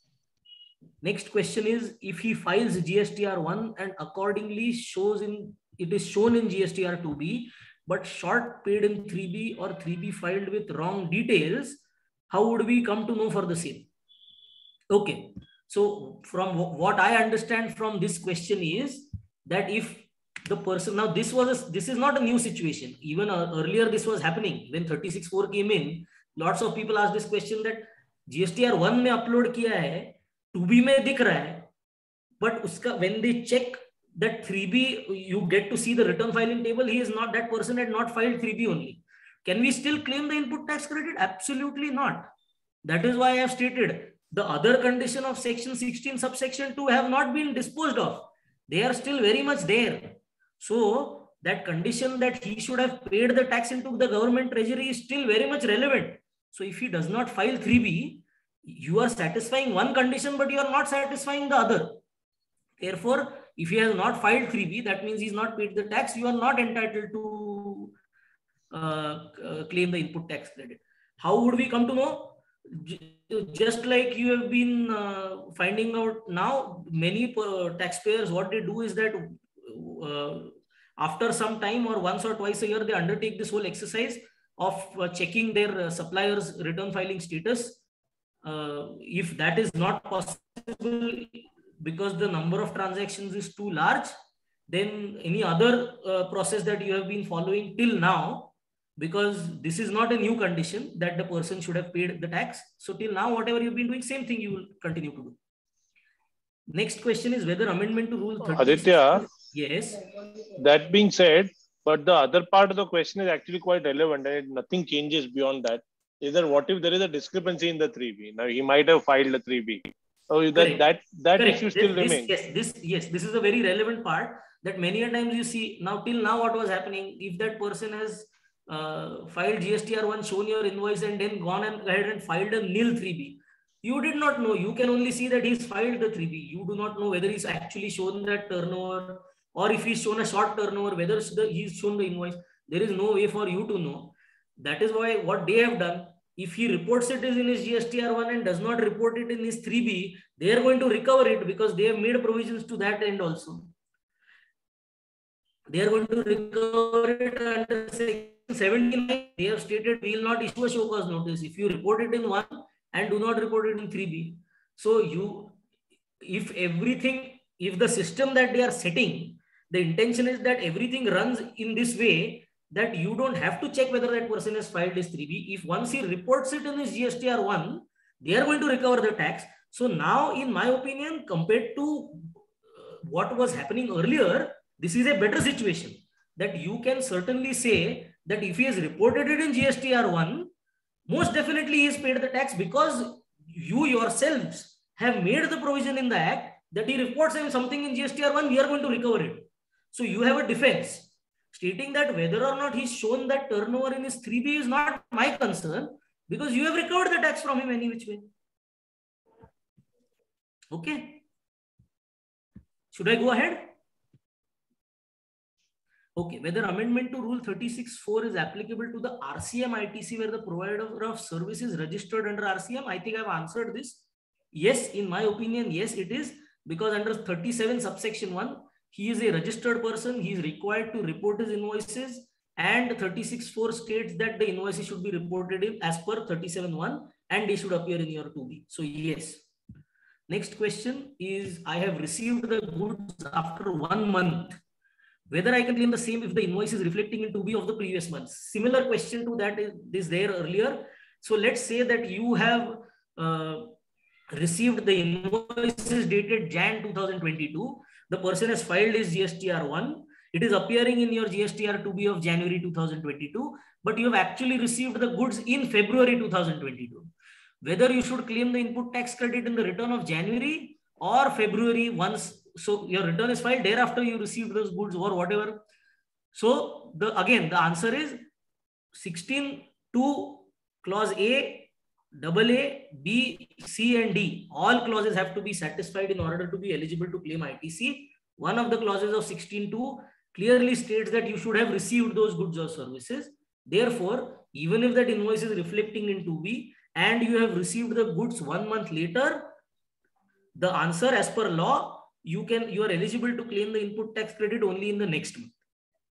Next question is, if he files GSTR1 and accordingly it is shown in GSTR2B, but short paid in 3B or 3B filed with wrong details, how would we come to know for the same? Okay, so from what I understand from this question is that if the person, now this is not a new situation. Even earlier this was happening when 36.4 came in. Lots of people asked this question that GSTR1 में upload किया है, 2B में दिख रहा है, but uska, when they check that 3B, you get to see the return filing table, that person had not filed 3B only. Can we still claim the input tax credit? Absolutely not. That is why I have stated the other condition of section 16 subsection 2 have not been disposed of. They are still very much there. So that condition that he should have paid the tax into the government treasury is still very much relevant. So if he does not file 3B, you are satisfying one condition, but you are not satisfying the other. Therefore, if he has not filed 3B, that means he's not paid the tax. You are not entitled to claim the input tax credit. How would we come to know? Just like you have been finding out now, many taxpayers, what they do is that after some time or once or twice a year, they undertake this whole exercise of checking their supplier's return filing status. If that is not possible because the number of transactions is too large, then any other process that you have been following till now, because this is not a new condition that the person should have paid the tax. So till now, whatever you've been doing, same thing you will continue to do. Next question is whether amendment to rule 30. Aditya, yes. That being said, but the other part of the question is actually quite relevant and nothing changes beyond that. Is that what if there is a discrepancy in the 3B? Now he might have filed a 3B. So that issue still remains. This is a very relevant part that many a times you see now till now what was happening. If that person has filed GSTR1, shown your invoice and then gone ahead and filed a nil 3B, you did not know. You can only see that he's filed the 3B. You do not know whether he's actually shown that turnover or if he's shown a short turnover, whether he's shown the invoice. There is no way for you to know. That is why what they have done, if he reports it in his GSTR1 and does not report it in his 3B, they are going to recover it because they have made provisions to that end also. They are going to recover it under section 79. They have stated we will not issue a show cause notice if you report it in 1 and do not report it in 3B. So if the system that they are setting, the intention is that everything runs in this way, that you don't have to check whether that person has filed his 3B. If once he reports it in his GSTR1, they are going to recover the tax. So now, in my opinion, compared to what was happening earlier, this is a better situation that you can certainly say that if he has reported it in GSTR1, most definitely he has paid the tax because you yourselves have made the provision in the act that he reports something in GSTR1, we are going to recover it. So you have a defense. Stating that whether or not he's shown that turnover in his 3B is not my concern because you have recovered the tax from him any which way. Okay. Should I go ahead? Okay. Whether amendment to rule 36.4 is applicable to the RCM ITC where the provider of service is registered under RCM? I think I've answered this. Yes, in my opinion, yes, it is because under 37 subsection 1, he is a registered person. He is required to report his invoices and 36.4 states that the invoices should be reported in as per 37.1 and they should appear in your 2B. So yes. Next question is, I have received the goods after 1 month. Whether I can claim the same if the invoice is reflecting in 2B of the previous month. Similar question to that is there earlier. So let's say that you have received the invoices dated Jan 2022. The person has filed his GSTR1. It is appearing in your GSTR2B of January 2022, but you have actually received the goods in February 2022. Whether you should claim the input tax credit in the return of January or February once, so your return is filed thereafter you received those goods or whatever. So again, the answer is 16(2) clause A, AA, B, C and D. All clauses have to be satisfied in order to be eligible to claim ITC. one of the clauses of 16(2) clearly states that you should have received those goods or services. Therefore, even if that invoice is reflecting in 2B and you have received the goods 1 month later, the answer as per law, you are eligible to claim the input tax credit only in the next month.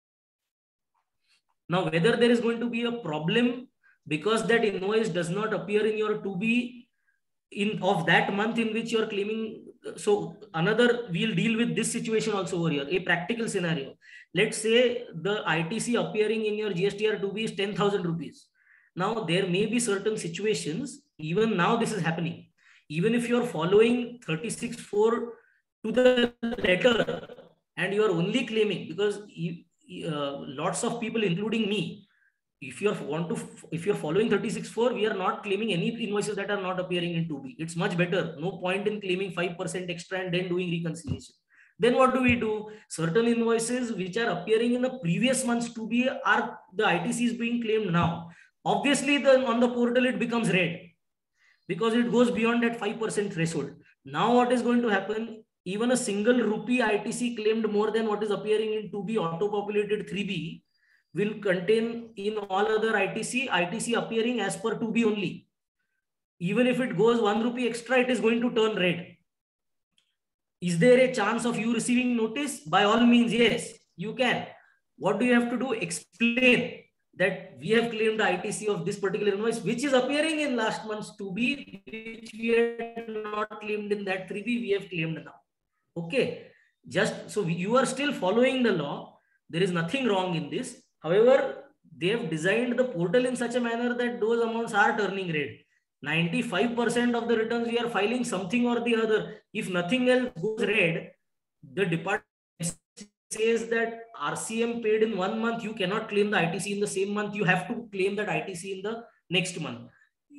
Now, whether there is going to be a problem because that invoice does not appear in your 2B of that month in which you are claiming. So we'll deal with this situation also over here, a practical scenario. Let's say the ITC appearing in your GSTR 2B is 10,000 rupees. Now, there may be certain situations, even now this is happening. Even if you're following 36(4) to the letter and you are only claiming, because lots of people, including me, if you're following 36(4), we are not claiming any invoices that are not appearing in 2B. It's much better. No point in claiming 5% extra and then doing reconciliation. Then what do? Certain invoices which are appearing in the previous month's 2B are the ITC is being claimed now. Obviously, on the portal it becomes red because it goes beyond that 5% threshold. Now what is going to happen? Even a single rupee ITC claimed more than what is appearing in 2B auto-populated 3B will contain in all other ITC appearing as per 2B only. Even if it goes 1 rupee extra, it is going to turn red. Is there a chance of you receiving notice? By all means, yes, you can. What do you have to do? Explain that we have claimed the ITC of this particular invoice, which is appearing in last month's 2B, which we had not claimed in that 3B, we have claimed now. Okay. Just so you are still following the law. There is nothing wrong in this. However, they have designed the portal in such a manner that those amounts are turning red. 95% of the returns we are filing something or the other. If nothing else goes red, the department says that RCM paid in 1 month, you cannot claim the ITC in the same month. You have to claim that ITC in the next month.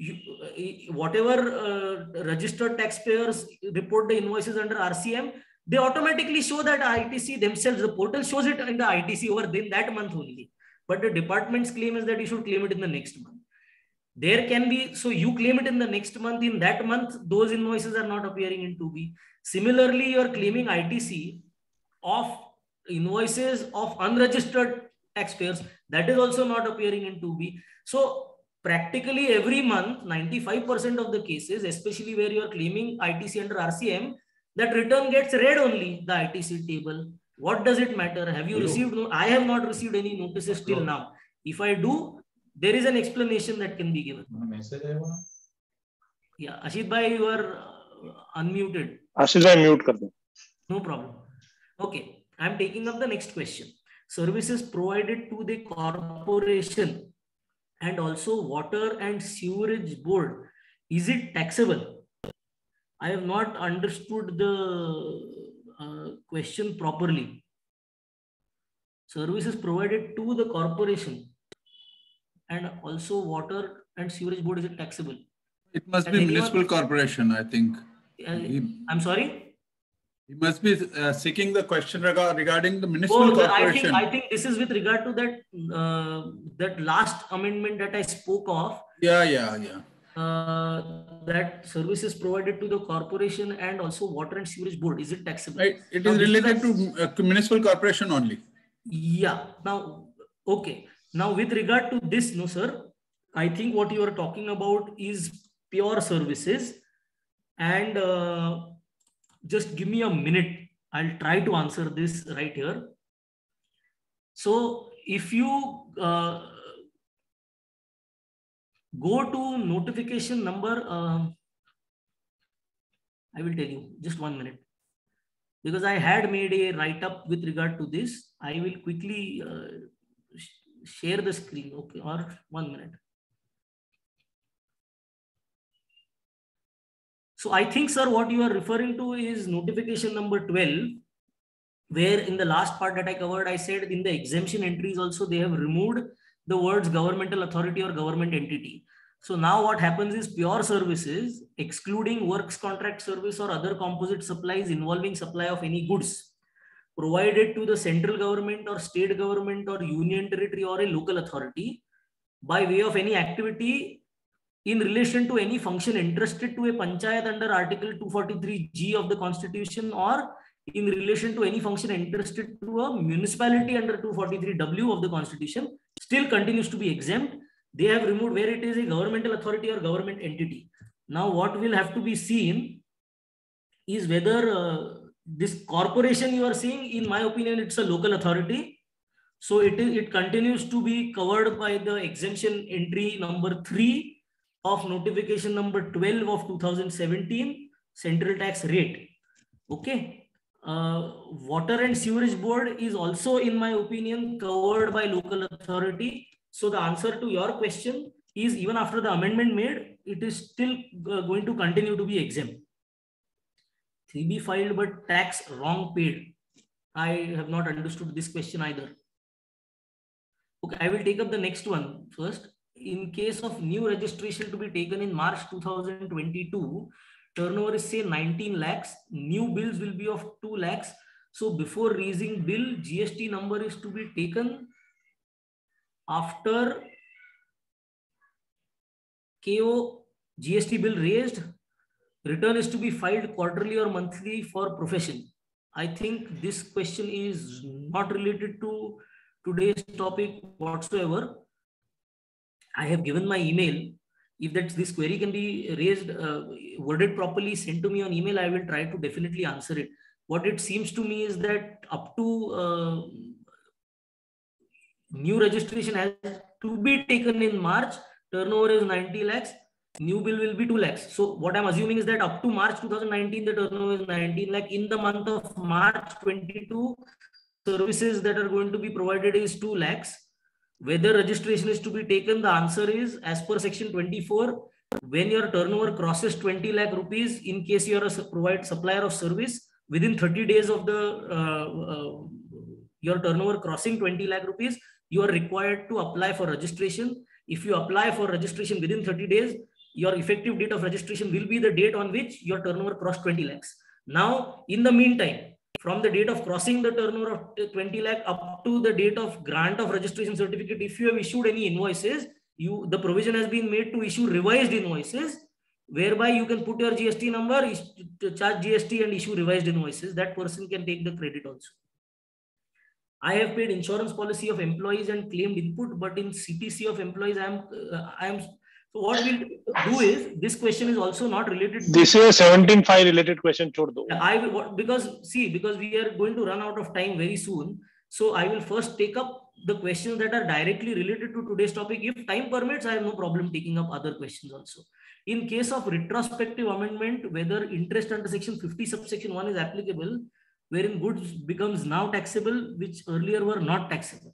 Whatever registered taxpayers report the invoices under RCM, they automatically show that ITC themselves. The portal shows it in the ITC over in that month only. But the department's claim is that you should claim it in the next month. There can be, so you claim it in the next month. In that month, those invoices are not appearing in 2B. Similarly, you are claiming ITC of invoices of unregistered taxpayers. That is also not appearing in 2B. So practically every month, 95% of the cases, especially where you are claiming ITC under RCM, that return gets red only, the ITC table. What does it matter? Have you received? I have not received any notices till now. If I do, there is an explanation that can be given. Yeah, Ashit bhai, you are unmuted. Ashit bhai, mute kar do. No problem. Okay, I am taking up the next question. Services provided to the corporation and also water and sewerage board, is it taxable? I have not understood the question properly. Services provided to the corporation and also water and sewerage board, is it taxable? It must be municipal corporation, I think. I'm sorry? He must be seeking the question regarding the municipal corporation. I think this is with regard to that that last amendment that I spoke of. Yeah. That services provided to the corporation and also water and sewerage board, is it taxable? Right. It is related to municipal corporation only. Yeah. Now, okay. Now, with regard to this, no, sir, I think what you are talking about is pure services. And just give me a minute. I'll try to answer this right here. So, if you go to notification number, I will tell you, just 1 minute. Because I had made a write-up with regard to this. I will quickly share the screen, okay, or 1 minute. So I think, sir, what you are referring to is notification number 12, where in the last part that I covered, I said in the exemption entries also, they have removed the words governmental authority or government entity. So now what happens is pure services, excluding works contract service or other composite supplies involving supply of any goods provided to the central government or state government or union territory or a local authority by way of any activity in relation to any function entrusted to a panchayat under Article 243G of the Constitution or in relation to any function entrusted to a municipality under 243W of the Constitution still continues to be exempt. They have removed where it is a governmental authority or government entity. Now, what will have to be seen is whether this corporation you are seeing, in my opinion, it's a local authority. So it continues to be covered by the exemption entry number 3 of notification number 12 of 2017 central tax rate. Okay. Water and Sewerage Board is also, in my opinion, covered by local authority. So the answer to your question is, even after the amendment made, it is still going to continue to be exempt. 3B filed but tax wrong paid. I have not understood this question either. Okay, I will take up the next one first. In case of new registration to be taken in March 2022, turnover is say 19 lakhs, new bills will be of 2 lakhs. So before raising bill, GST number is to be taken after KO GST bill raised. Return is to be filed quarterly or monthly for profession. I think this question is not related to today's topic whatsoever. I have given my email. If this query can be raised, worded properly, sent to me on email, I will try to definitely answer it. What it seems to me is that up to new registration has to be taken in March, turnover is 90 lakhs, new bill will be 2 lakhs. So what I'm assuming is that up to March 2019, the turnover is 19 lakh. In the month of March 22, services that are going to be provided is 2 lakhs. Whether registration is to be taken, the answer is, as per section 24, when your turnover crosses 20 lakh rupees, in case you are a supplier of service, within 30 days of the your turnover crossing 20 lakh rupees, you are required to apply for registration. If you apply for registration within 30 days, your effective date of registration will be the date on which your turnover crossed 20 lakhs. Now, in the meantime, from the date of crossing the turnover of 20 lakh up to the date of grant of registration certificate, if you have issued any invoices, the provision has been made to issue revised invoices, whereby you can put your GST number, charge GST and issue revised invoices. That person can take the credit also. I have paid insurance policy of employees and claimed input, but in CTC of employees, so what we'll do is, this question is also not related to this is a 17.5 related question. I will, because we are going to run out of time very soon. So I will first take up the questions that are directly related to today's topic. If time permits, I have no problem taking up other questions also. In case of retrospective amendment, whether interest under section 50 subsection 1 is applicable, wherein goods becomes now taxable, which earlier were not taxable.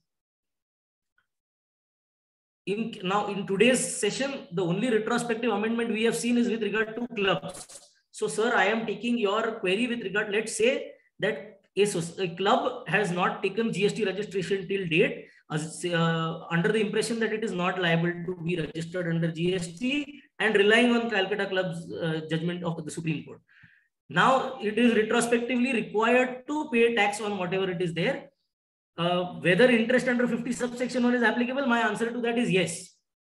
In today's session, the only retrospective amendment we have seen is with regard to clubs. So, sir, I am taking your query with regard, let's say that a club has not taken GST registration till date, under the impression that it is not liable to be registered under GST and relying on Calcutta Club's judgment of the Supreme Court. Now, it is retrospectively required to pay tax on whatever it is there. Whether interest under 50 subsection 1 is applicable, my answer to that is yes.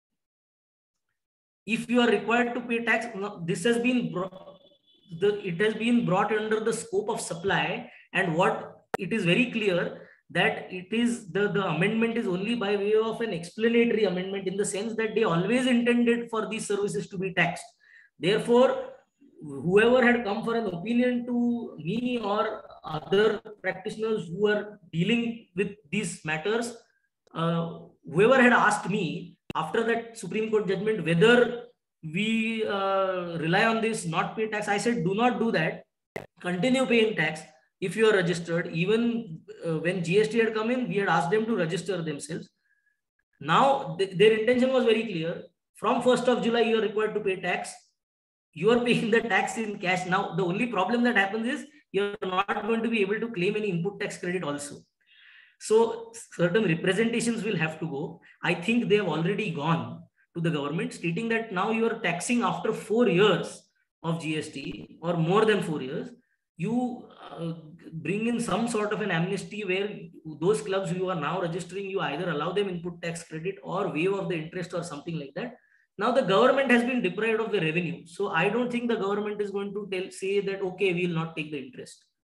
If you are required to pay tax, this has been it has been brought under the scope of supply, and what it is very clear that it is the amendment is only by way of an explanatory amendment, in the sense that they always intended for these services to be taxed. Therefore, whoever had come for an opinion to me or other practitioners who are dealing with these matters, whoever had asked me after that Supreme Court judgment whether we rely on this, not pay tax, I said, do not do that. Continue paying tax if you are registered. Even when GST had come in, we had asked them to register themselves. Now, their intention was very clear. From 1st of July, you are required to pay tax. You are paying the tax in cash. Now, the only problem that happens is you're not going to be able to claim any input tax credit also. So certain representations will have to go. I think they have already gone to the government, stating that now you are taxing after 4 years of GST or more than 4 years. You bring in some sort of an amnesty where those clubs who are now registering, you either allow them input tax credit or waive off the interest or something like that. Now the government has been deprived of the revenue. So I don't think the government is going to say that, okay, we will not take the interest.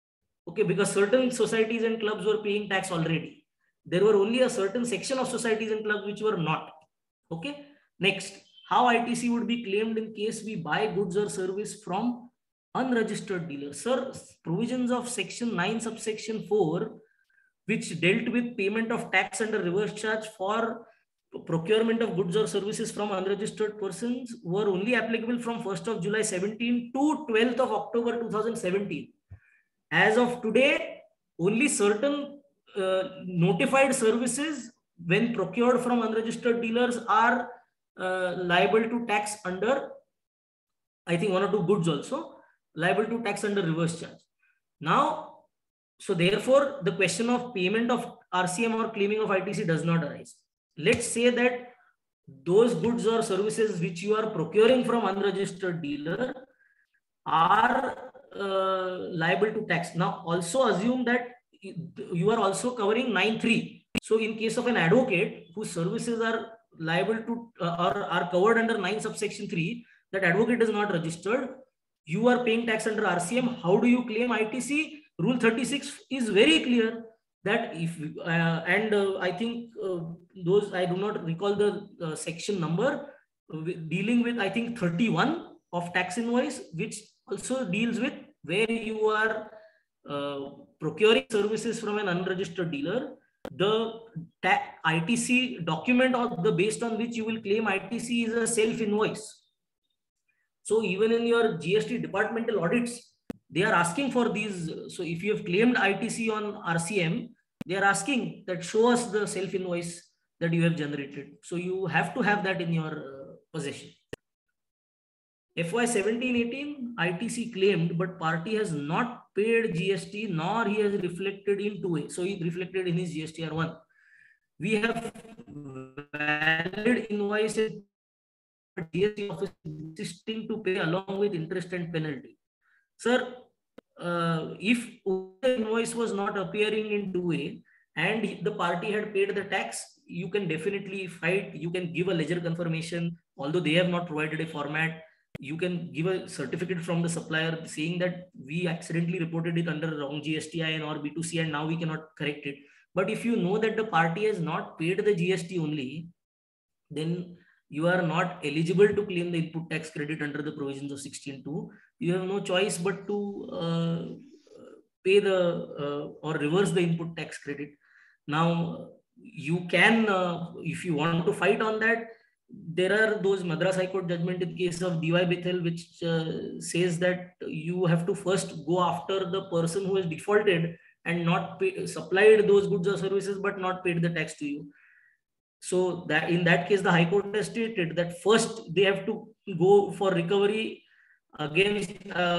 Okay, because certain societies and clubs were paying tax already. There were only a certain section of societies and clubs which were not. Okay. Next, how ITC would be claimed in case we buy goods or service from unregistered dealers. Sir, provisions of section 9 subsection 4, which dealt with payment of tax under reverse charge for procurement of goods or services from unregistered persons, were only applicable from 1st of July 17 to 12th of October 2017. As of today, only certain notified services, when procured from unregistered dealers, are liable to tax under, I think, 1 or 2 goods also liable to tax under reverse charge. Now, so therefore, the question of payment of RCM or claiming of ITC does not arise. Let's say that those goods or services which you are procuring from unregistered dealer are liable to tax. Now, also assume that you are also covering 9(3). So, in case of an advocate whose services are liable to or are covered under 9 subsection 3, that advocate is not registered, you are paying tax under RCM. How do you claim ITC? Rule 36 is very clear that if I think those, I do not recall the section number, dealing with, I think, 31 of tax invoice, which also deals with where you are procuring services from an unregistered dealer. The ITC document or the based on which you will claim ITC is a self invoice. So even in your GST departmental audits, they are asking for these. So if you have claimed ITC on RCM, they are asking that show us the self invoice that you have generated. So you have to have that in your possession. FY 17-18, ITC claimed, but party has not paid GST, nor he has reflected in 2A. So he reflected in his GSTR 1. We have valid invoices. GST office insisting to pay along with interest and penalty. Sir, if the invoice was not appearing in 2A and the party had paid the tax, you can definitely fight. You can give a ledger confirmation, although they have not provided a format. You can give a certificate from the supplier saying that we accidentally reported it under wrong GSTIN or B2C and now we cannot correct it. But if you know that the party has not paid the GST only, then you are not eligible to claim the input tax credit under the provisions of 16(2). You have no choice but to pay the or reverse the input tax credit. Now, you can, if you want to fight on that, there are those Madras High Court judgment in case of DY Bethel, which says that you have to first go after the person who has defaulted and not supplied those goods or services, but not paid the tax to you. So that in that case, the High Court has stated that first they have to go for recovery against,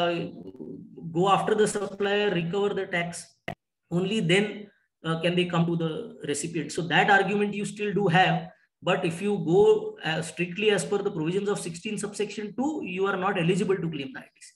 go after the supplier, recover the tax. Only then can they come to the recipient. So that argument you still do have. But if you go strictly as per the provisions of 16 subsection 2, you are not eligible to claim the ITC.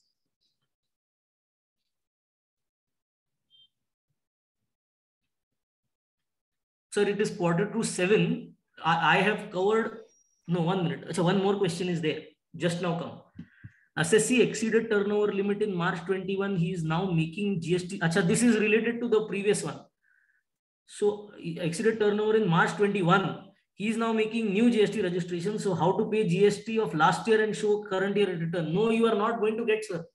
Sir, it is 6:45. I have covered, no, 1 minute. So one more question is there. Just now come. Assessee exceeded turnover limit in March 21. He is now making GST. Achha, this is related to the previous one. So exceeded turnover in March 21. He is now making new GST registration. So how to pay GST of last year and show current year return? No, you are not going to get, sir.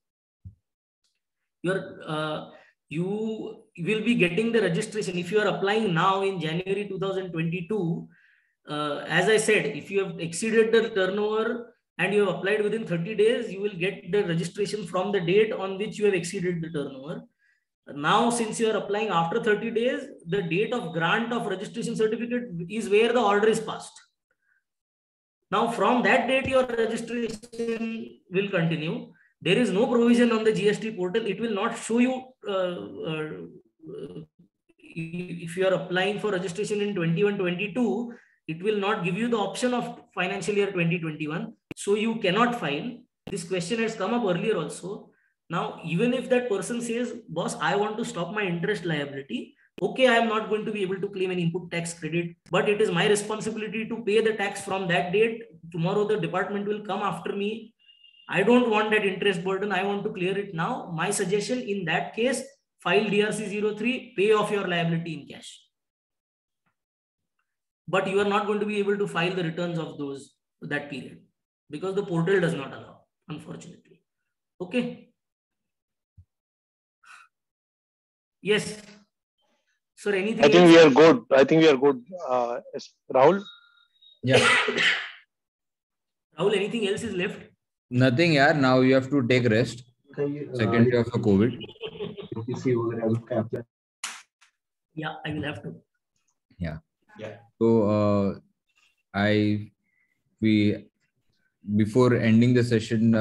You will be getting the registration. If you are applying now in January 2022, as I said, if you have exceeded the turnover and you have applied within 30 days, you will get the registration from the date on which you have exceeded the turnover. Now, since you are applying after 30 days, the date of grant of registration certificate is where the order is passed. Now, from that date, your registration will continue. There is no provision on the GST portal. It will not show you if you are applying for registration in 21-22, it will not give you the option of financial year 2021. So you cannot file. This question has come up earlier also. Now, even if that person says, boss, I want to stop my interest liability. Okay, I am not going to be able to claim an input tax credit, but it is my responsibility to pay the tax from that date. Tomorrow, the department will come after me. I don't want that interest burden. I want to clear it now. My suggestion in that case, file DRC03, pay off your liability in cash. But you are not going to be able to file the returns of that period because the portal does not allow, unfortunately. Okay. Yes. Sir, anything I think else? we are good. I think we are good. Rahul? Yeah. Rahul, anything else is left? Nothing, yaar. Now you have to take rest. Second day of the COVID. Yeah, I will have to. Yeah. Yeah. So before ending the session,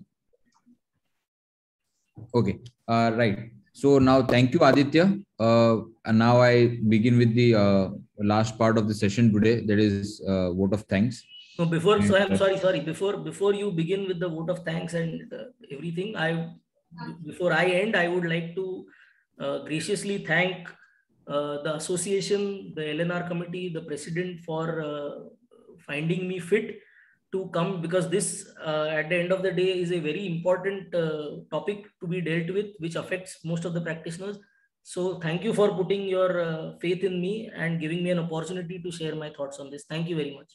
okay. Right. So now thank you, Aditya. And now I begin with the last part of the session today. That is vote of thanks. No, before, so I'm sorry. Before you begin with the vote of thanks and everything, before I end, I would like to graciously thank the association, the LNR committee, the president for finding me fit to come, because this at the end of the day is a very important topic to be dealt with, which affects most of the practitioners. So thank you for putting your faith in me and giving me an opportunity to share my thoughts on this. Thank you very much.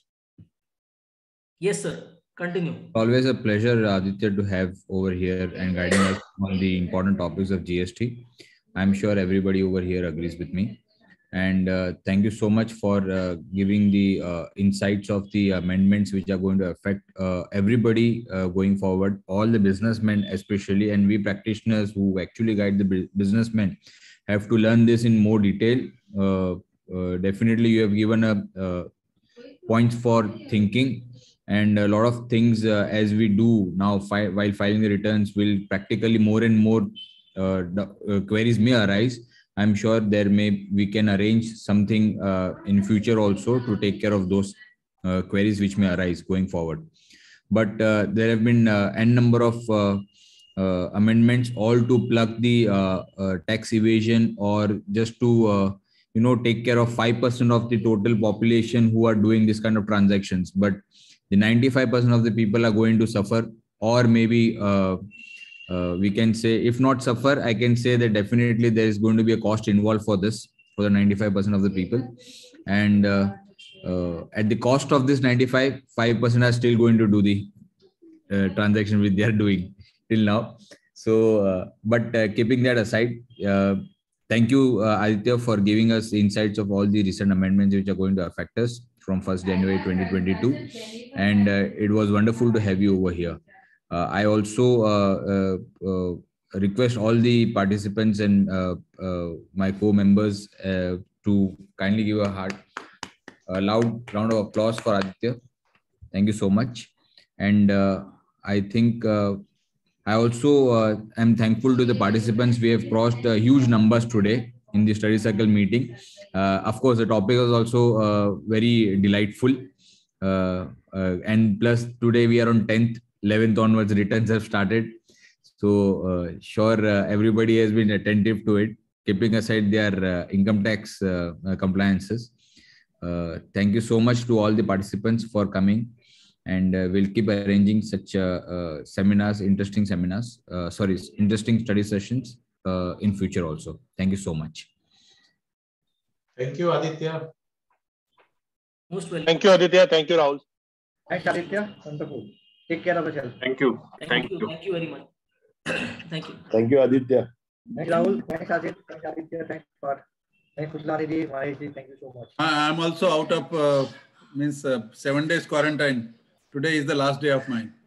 Yes, sir. Continue. Always a pleasure, Aditya, to have over here and guiding us on the important topics of GST. I'm sure everybody over here agrees with me. And thank you so much for giving the insights of the amendments which are going to affect everybody going forward, all the businessmen especially, and we practitioners who actually guide the businessmen have to learn this in more detail. Definitely, you have given a points for thinking. And a lot of things as we do now while filing the returns will practically more and more queries may arise. I'm sure we can arrange something in future also to take care of those queries which may arise going forward. But there have been n number of amendments, all to plug the tax evasion, or just to take care of 5% of the total population who are doing this kind of transactions. But the 95% of the people are going to suffer, or maybe we can say, if not suffer, I can say that definitely there is going to be a cost involved for this, for the 95% of the people. And at the cost of this 5% are still going to do the transaction which they are doing till now. So, but keeping that aside, thank you, Aditya, for giving us insights of all the recent amendments which are going to affect us from 1st January 2022. And it was wonderful to have you over here. I also request all the participants and my co-members to kindly give a loud round of applause for Aditya. Thank you so much. And I think I also am thankful to the participants. We have crossed huge numbers today in the study circle meeting. Of course, the topic was also very delightful. And plus today we are on 10th, 11th onwards, returns have started. So sure, everybody has been attentive to it, keeping aside their income tax compliances. Thank you so much to all the participants for coming. And we'll keep arranging such seminars, interesting study sessions in future also. Thank you so much. Thank you, Aditya. Most welcome. Thank you, Aditya. Thank you, Rahul. Thanks, Aditya. Wonderful. Take care of yourself. Thank you. Thank you very much. Thank you. Thank you, Aditya. Thanks, Rahul. Thanks, Ajit. Thanks, Aditya. Thanks, Pat. Thanks, Kushilani ji, Mahesh ji. Thank you so much. I'm also out of 7 days quarantine. Today is the last day of mine.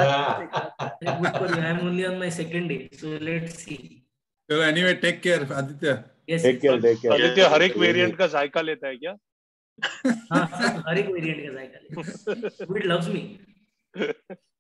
I'm only on my second day, so let's see. So anyway, take care, Aditya. Yes. Take care. Aditya हर एक variant का जायका लेता है क्या? हाँ, हर एक variant का जायका लेता है. It loves me.